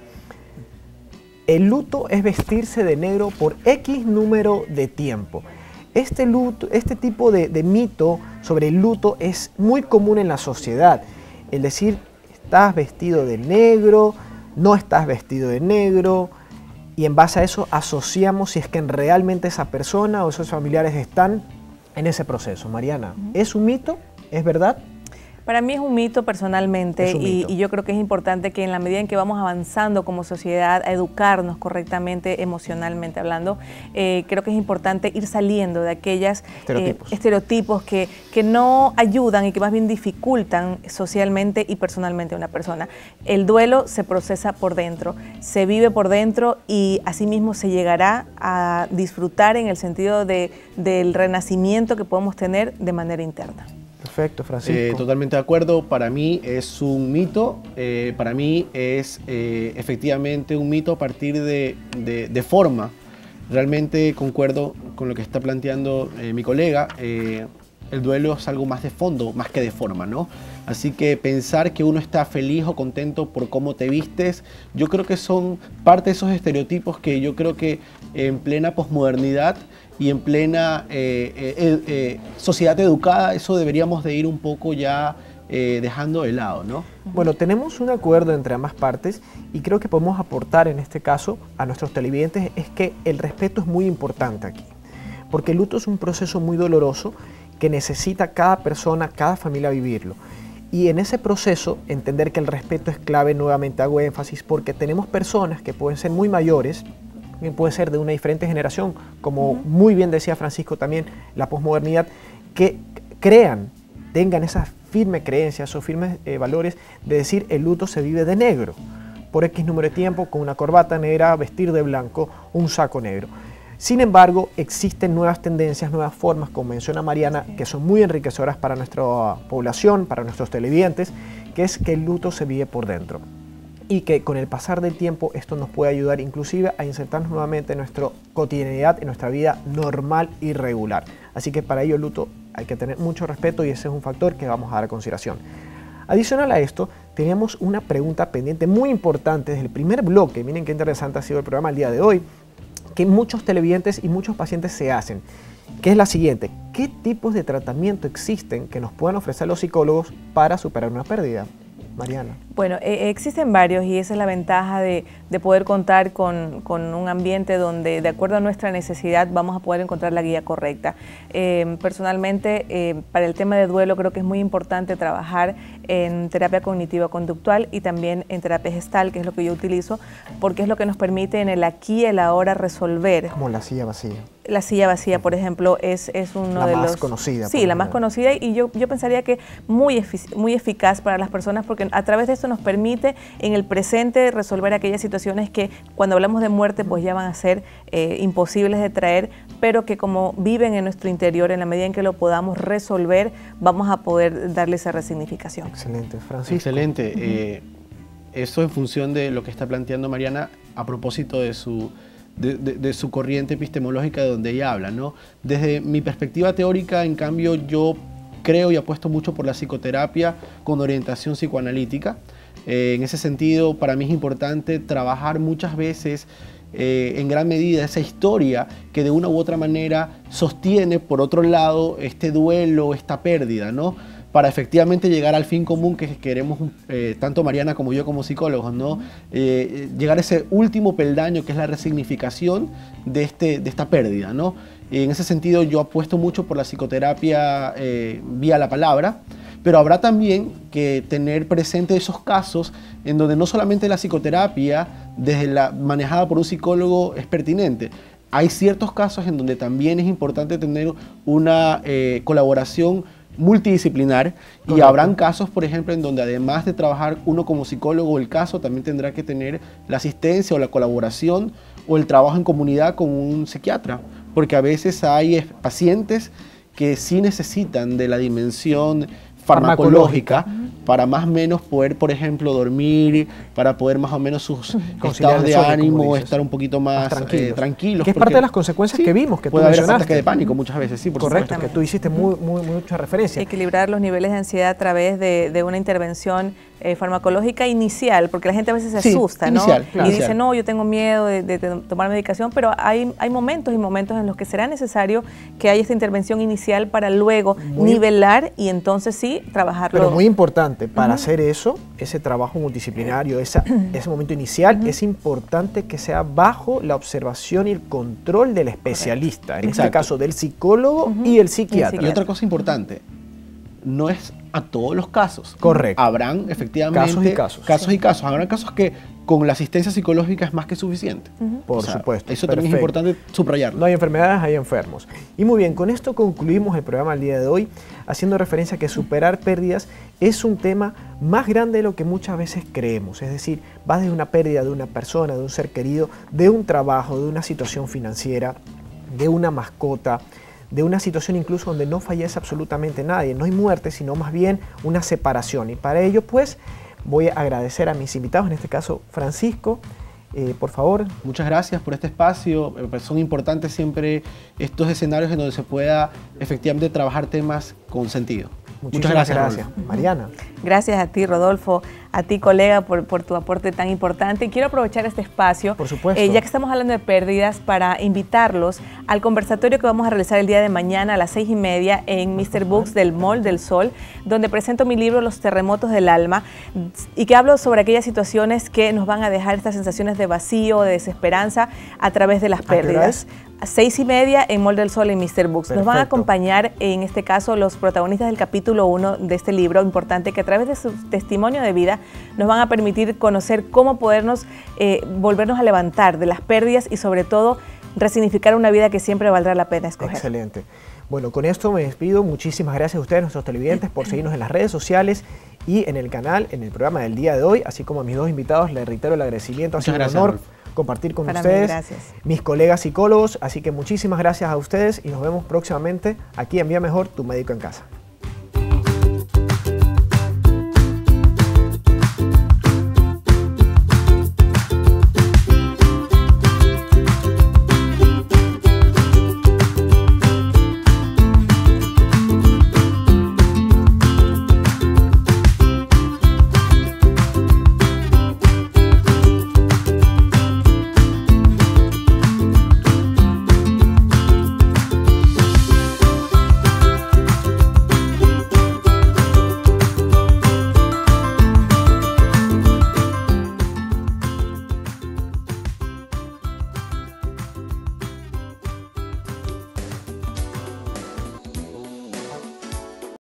El luto es vestirse de negro por X número de tiempo. Este tipo de mito sobre el luto es muy común en la sociedad. El decir, estás vestido de negro, no estás vestido de negro, y en base a eso asociamos si es que realmente esa persona o esos familiares están en ese proceso. Mariana, ¿es un mito? ¿Es verdad? Para mí es un mito personalmente, es un mito. Y yo creo que es importante que en la medida en que vamos avanzando como sociedad a educarnos correctamente, emocionalmente hablando, creo que es importante ir saliendo de aquellos estereotipos que no ayudan y que más bien dificultan socialmente y personalmente a una persona. El duelo se procesa por dentro, se vive por dentro y asimismo se llegará a disfrutar en el sentido del renacimiento que podemos tener de manera interna. Perfecto, Francisco. Totalmente de acuerdo. Para mí es un mito. Para mí es efectivamente un mito a partir de forma. Realmente concuerdo con lo que está planteando mi colega. El duelo es algo más de fondo, más que de forma, ¿no? Así que pensar que uno está feliz o contento por cómo te vistes, yo creo que son parte de esos estereotipos que yo creo que en plena posmodernidad y en plena sociedad educada, eso deberíamos de ir un poco ya dejando de lado, ¿no? Bueno, tenemos un acuerdo entre ambas partes y creo que podemos aportar en este caso a nuestros televidentes es que el respeto es muy importante aquí, porque el luto es un proceso muy doloroso que necesita cada persona, cada familia vivirlo. Y en ese proceso, entender que el respeto es clave, nuevamente hago énfasis, porque tenemos personas que pueden ser muy mayores, que pueden ser de una diferente generación, como muy bien decía Francisco también, la posmodernidad, que tengan esas firmes creencias o firmes valores de decir el luto se vive de negro, por X número de tiempo, con una corbata negra, vestir de blanco, un saco negro. Sin embargo, existen nuevas tendencias, nuevas formas, como menciona Mariana, que son muy enriquecedoras para nuestra población, para nuestros televidentes, que es que el luto se vive por dentro. Y que con el pasar del tiempo esto nos puede ayudar inclusive a insertarnos nuevamente en nuestra cotidianidad, en nuestra vida normal y regular. Así que para ello el luto hay que tener mucho respeto y ese es un factor que vamos a dar a consideración. Adicional a esto, teníamos una pregunta pendiente muy importante desde el primer bloque. Miren qué interesante ha sido el programa el día de hoy, que muchos televidentes y muchos pacientes se hacen, que es la siguiente: ¿qué tipos de tratamiento existen que nos puedan ofrecer los psicólogos para superar una pérdida? Mariana. Bueno, existen varios y esa es la ventaja de poder contar con un ambiente donde, de acuerdo a nuestra necesidad, vamos a poder encontrar la guía correcta. Personalmente, para el tema de duelo, creo que es muy importante trabajar en terapia cognitivo-conductual y también en terapia gestal, que es lo que yo utilizo, porque es lo que nos permite en el aquí y el ahora resolver. Como la silla vacía. La silla vacía, por ejemplo, es uno de los... La más conocida. Sí, la más conocida, y yo pensaría que muy eficaz para las personas, porque a través de esto nos permite en el presente resolver aquellas situaciones que cuando hablamos de muerte pues ya van a ser imposibles de traer, pero que como viven en nuestro interior, en la medida en que lo podamos resolver, vamos a poder darle esa resignificación. Excelente, Francisco. Excelente. Eso en función de lo que está planteando Mariana a propósito de su corriente epistemológica de donde ella habla, ¿no? Desde mi perspectiva teórica, en cambio, yo creo y apuesto mucho por la psicoterapia con orientación psicoanalítica. En ese sentido, para mí es importante trabajar muchas veces en gran medida esa historia que de una u otra manera sostiene, por otro lado, este duelo, esta pérdida, ¿no? Para efectivamente llegar al fin común que queremos, tanto Mariana como yo como psicólogos, ¿no? Llegar a ese último peldaño que es la resignificación de esta pérdida, ¿no? En ese sentido yo apuesto mucho por la psicoterapia vía la palabra, pero habrá también que tener presente esos casos en donde no solamente la psicoterapia manejada por un psicólogo es pertinente. Hay ciertos casos en donde también es importante tener una colaboración multidisciplinar. Correcto. Y habrán casos, por ejemplo, en donde además de trabajar uno como psicólogo, el caso también tendrá que tener la asistencia o la colaboración o el trabajo en comunidad con un psiquiatra, porque a veces hay pacientes que sí necesitan de la dimensión farmacológica para más o menos poder, por ejemplo, dormir, para poder más o menos sus estados de ánimo estar un poquito más tranquilos. Que es parte de las consecuencias que vimos, que puede tú haber mencionaste. ataque de pánico muchas veces, sí, por correcto, supuesto. que tú hiciste mucha referencia. Equilibrar los niveles de ansiedad a través de una intervención farmacológica inicial, porque la gente a veces se asusta, inicial, ¿no? Claro. Y dice, no, yo tengo miedo de tomar medicación, pero hay momentos y momentos en los que será necesario que haya esta intervención inicial para luego nivelar y entonces sí trabajarlo. Pero muy importante, para hacer eso, ese trabajo multidisciplinario, ese momento inicial, es importante que sea bajo la observación y el control del especialista, en este caso del psicólogo y el psiquiatra. Y otra cosa importante, no es a todos los casos. Correcto. Habrán efectivamente casos y casos. Habrán casos que con la asistencia psicológica es más que suficiente. Por supuesto. Eso también es importante subrayarlo. No hay enfermedades, hay enfermos. Y muy bien, con esto concluimos el programa del día de hoy, haciendo referencia a que superar pérdidas es un tema más grande de lo que muchas veces creemos. Es decir, va desde una pérdida de una persona, de un ser querido, de un trabajo, de una situación financiera, de una mascota, de una situación incluso donde no fallece absolutamente nadie. No hay muerte, sino más bien una separación. Y para ello, pues, voy a agradecer a mis invitados, en este caso Francisco, por favor. Muchas gracias por este espacio. Son importantes siempre estos escenarios en donde se pueda efectivamente trabajar temas con sentido. Muchas gracias. Mariana. Gracias a ti, Rodolfo, a ti, colega, por tu aporte tan importante. Y quiero aprovechar este espacio, por supuesto, ya que estamos hablando de pérdidas, para invitarlos al conversatorio que vamos a realizar el día de mañana a las 6:30 en Mr. Books del Mall del Sol, donde presento mi libro Los terremotos del alma y que hablo sobre aquellas situaciones que nos van a dejar estas sensaciones de vacío, de desesperanza a través de las pérdidas. 6:30 en Mall del Sol en Mr. Books. Perfecto. Nos van a acompañar, en este caso, los protagonistas del capítulo 1 de este libro importante, que a través de su testimonio de vida nos van a permitir conocer cómo podernos volvernos a levantar de las pérdidas y, sobre todo, resignificar una vida que siempre valdrá la pena escoger. Excelente. Bueno, con esto me despido. Muchísimas gracias a ustedes, nuestros televidentes, por seguirnos en las redes sociales y en el canal, en el programa del día de hoy, así como a mis dos invitados. Les reitero el agradecimiento. Ha sido un honor compartir con Para ustedes, mí, gracias. mis colegas psicólogos. Así que muchísimas gracias a ustedes y nos vemos próximamente aquí en Vía Mejor, tu médico en casa.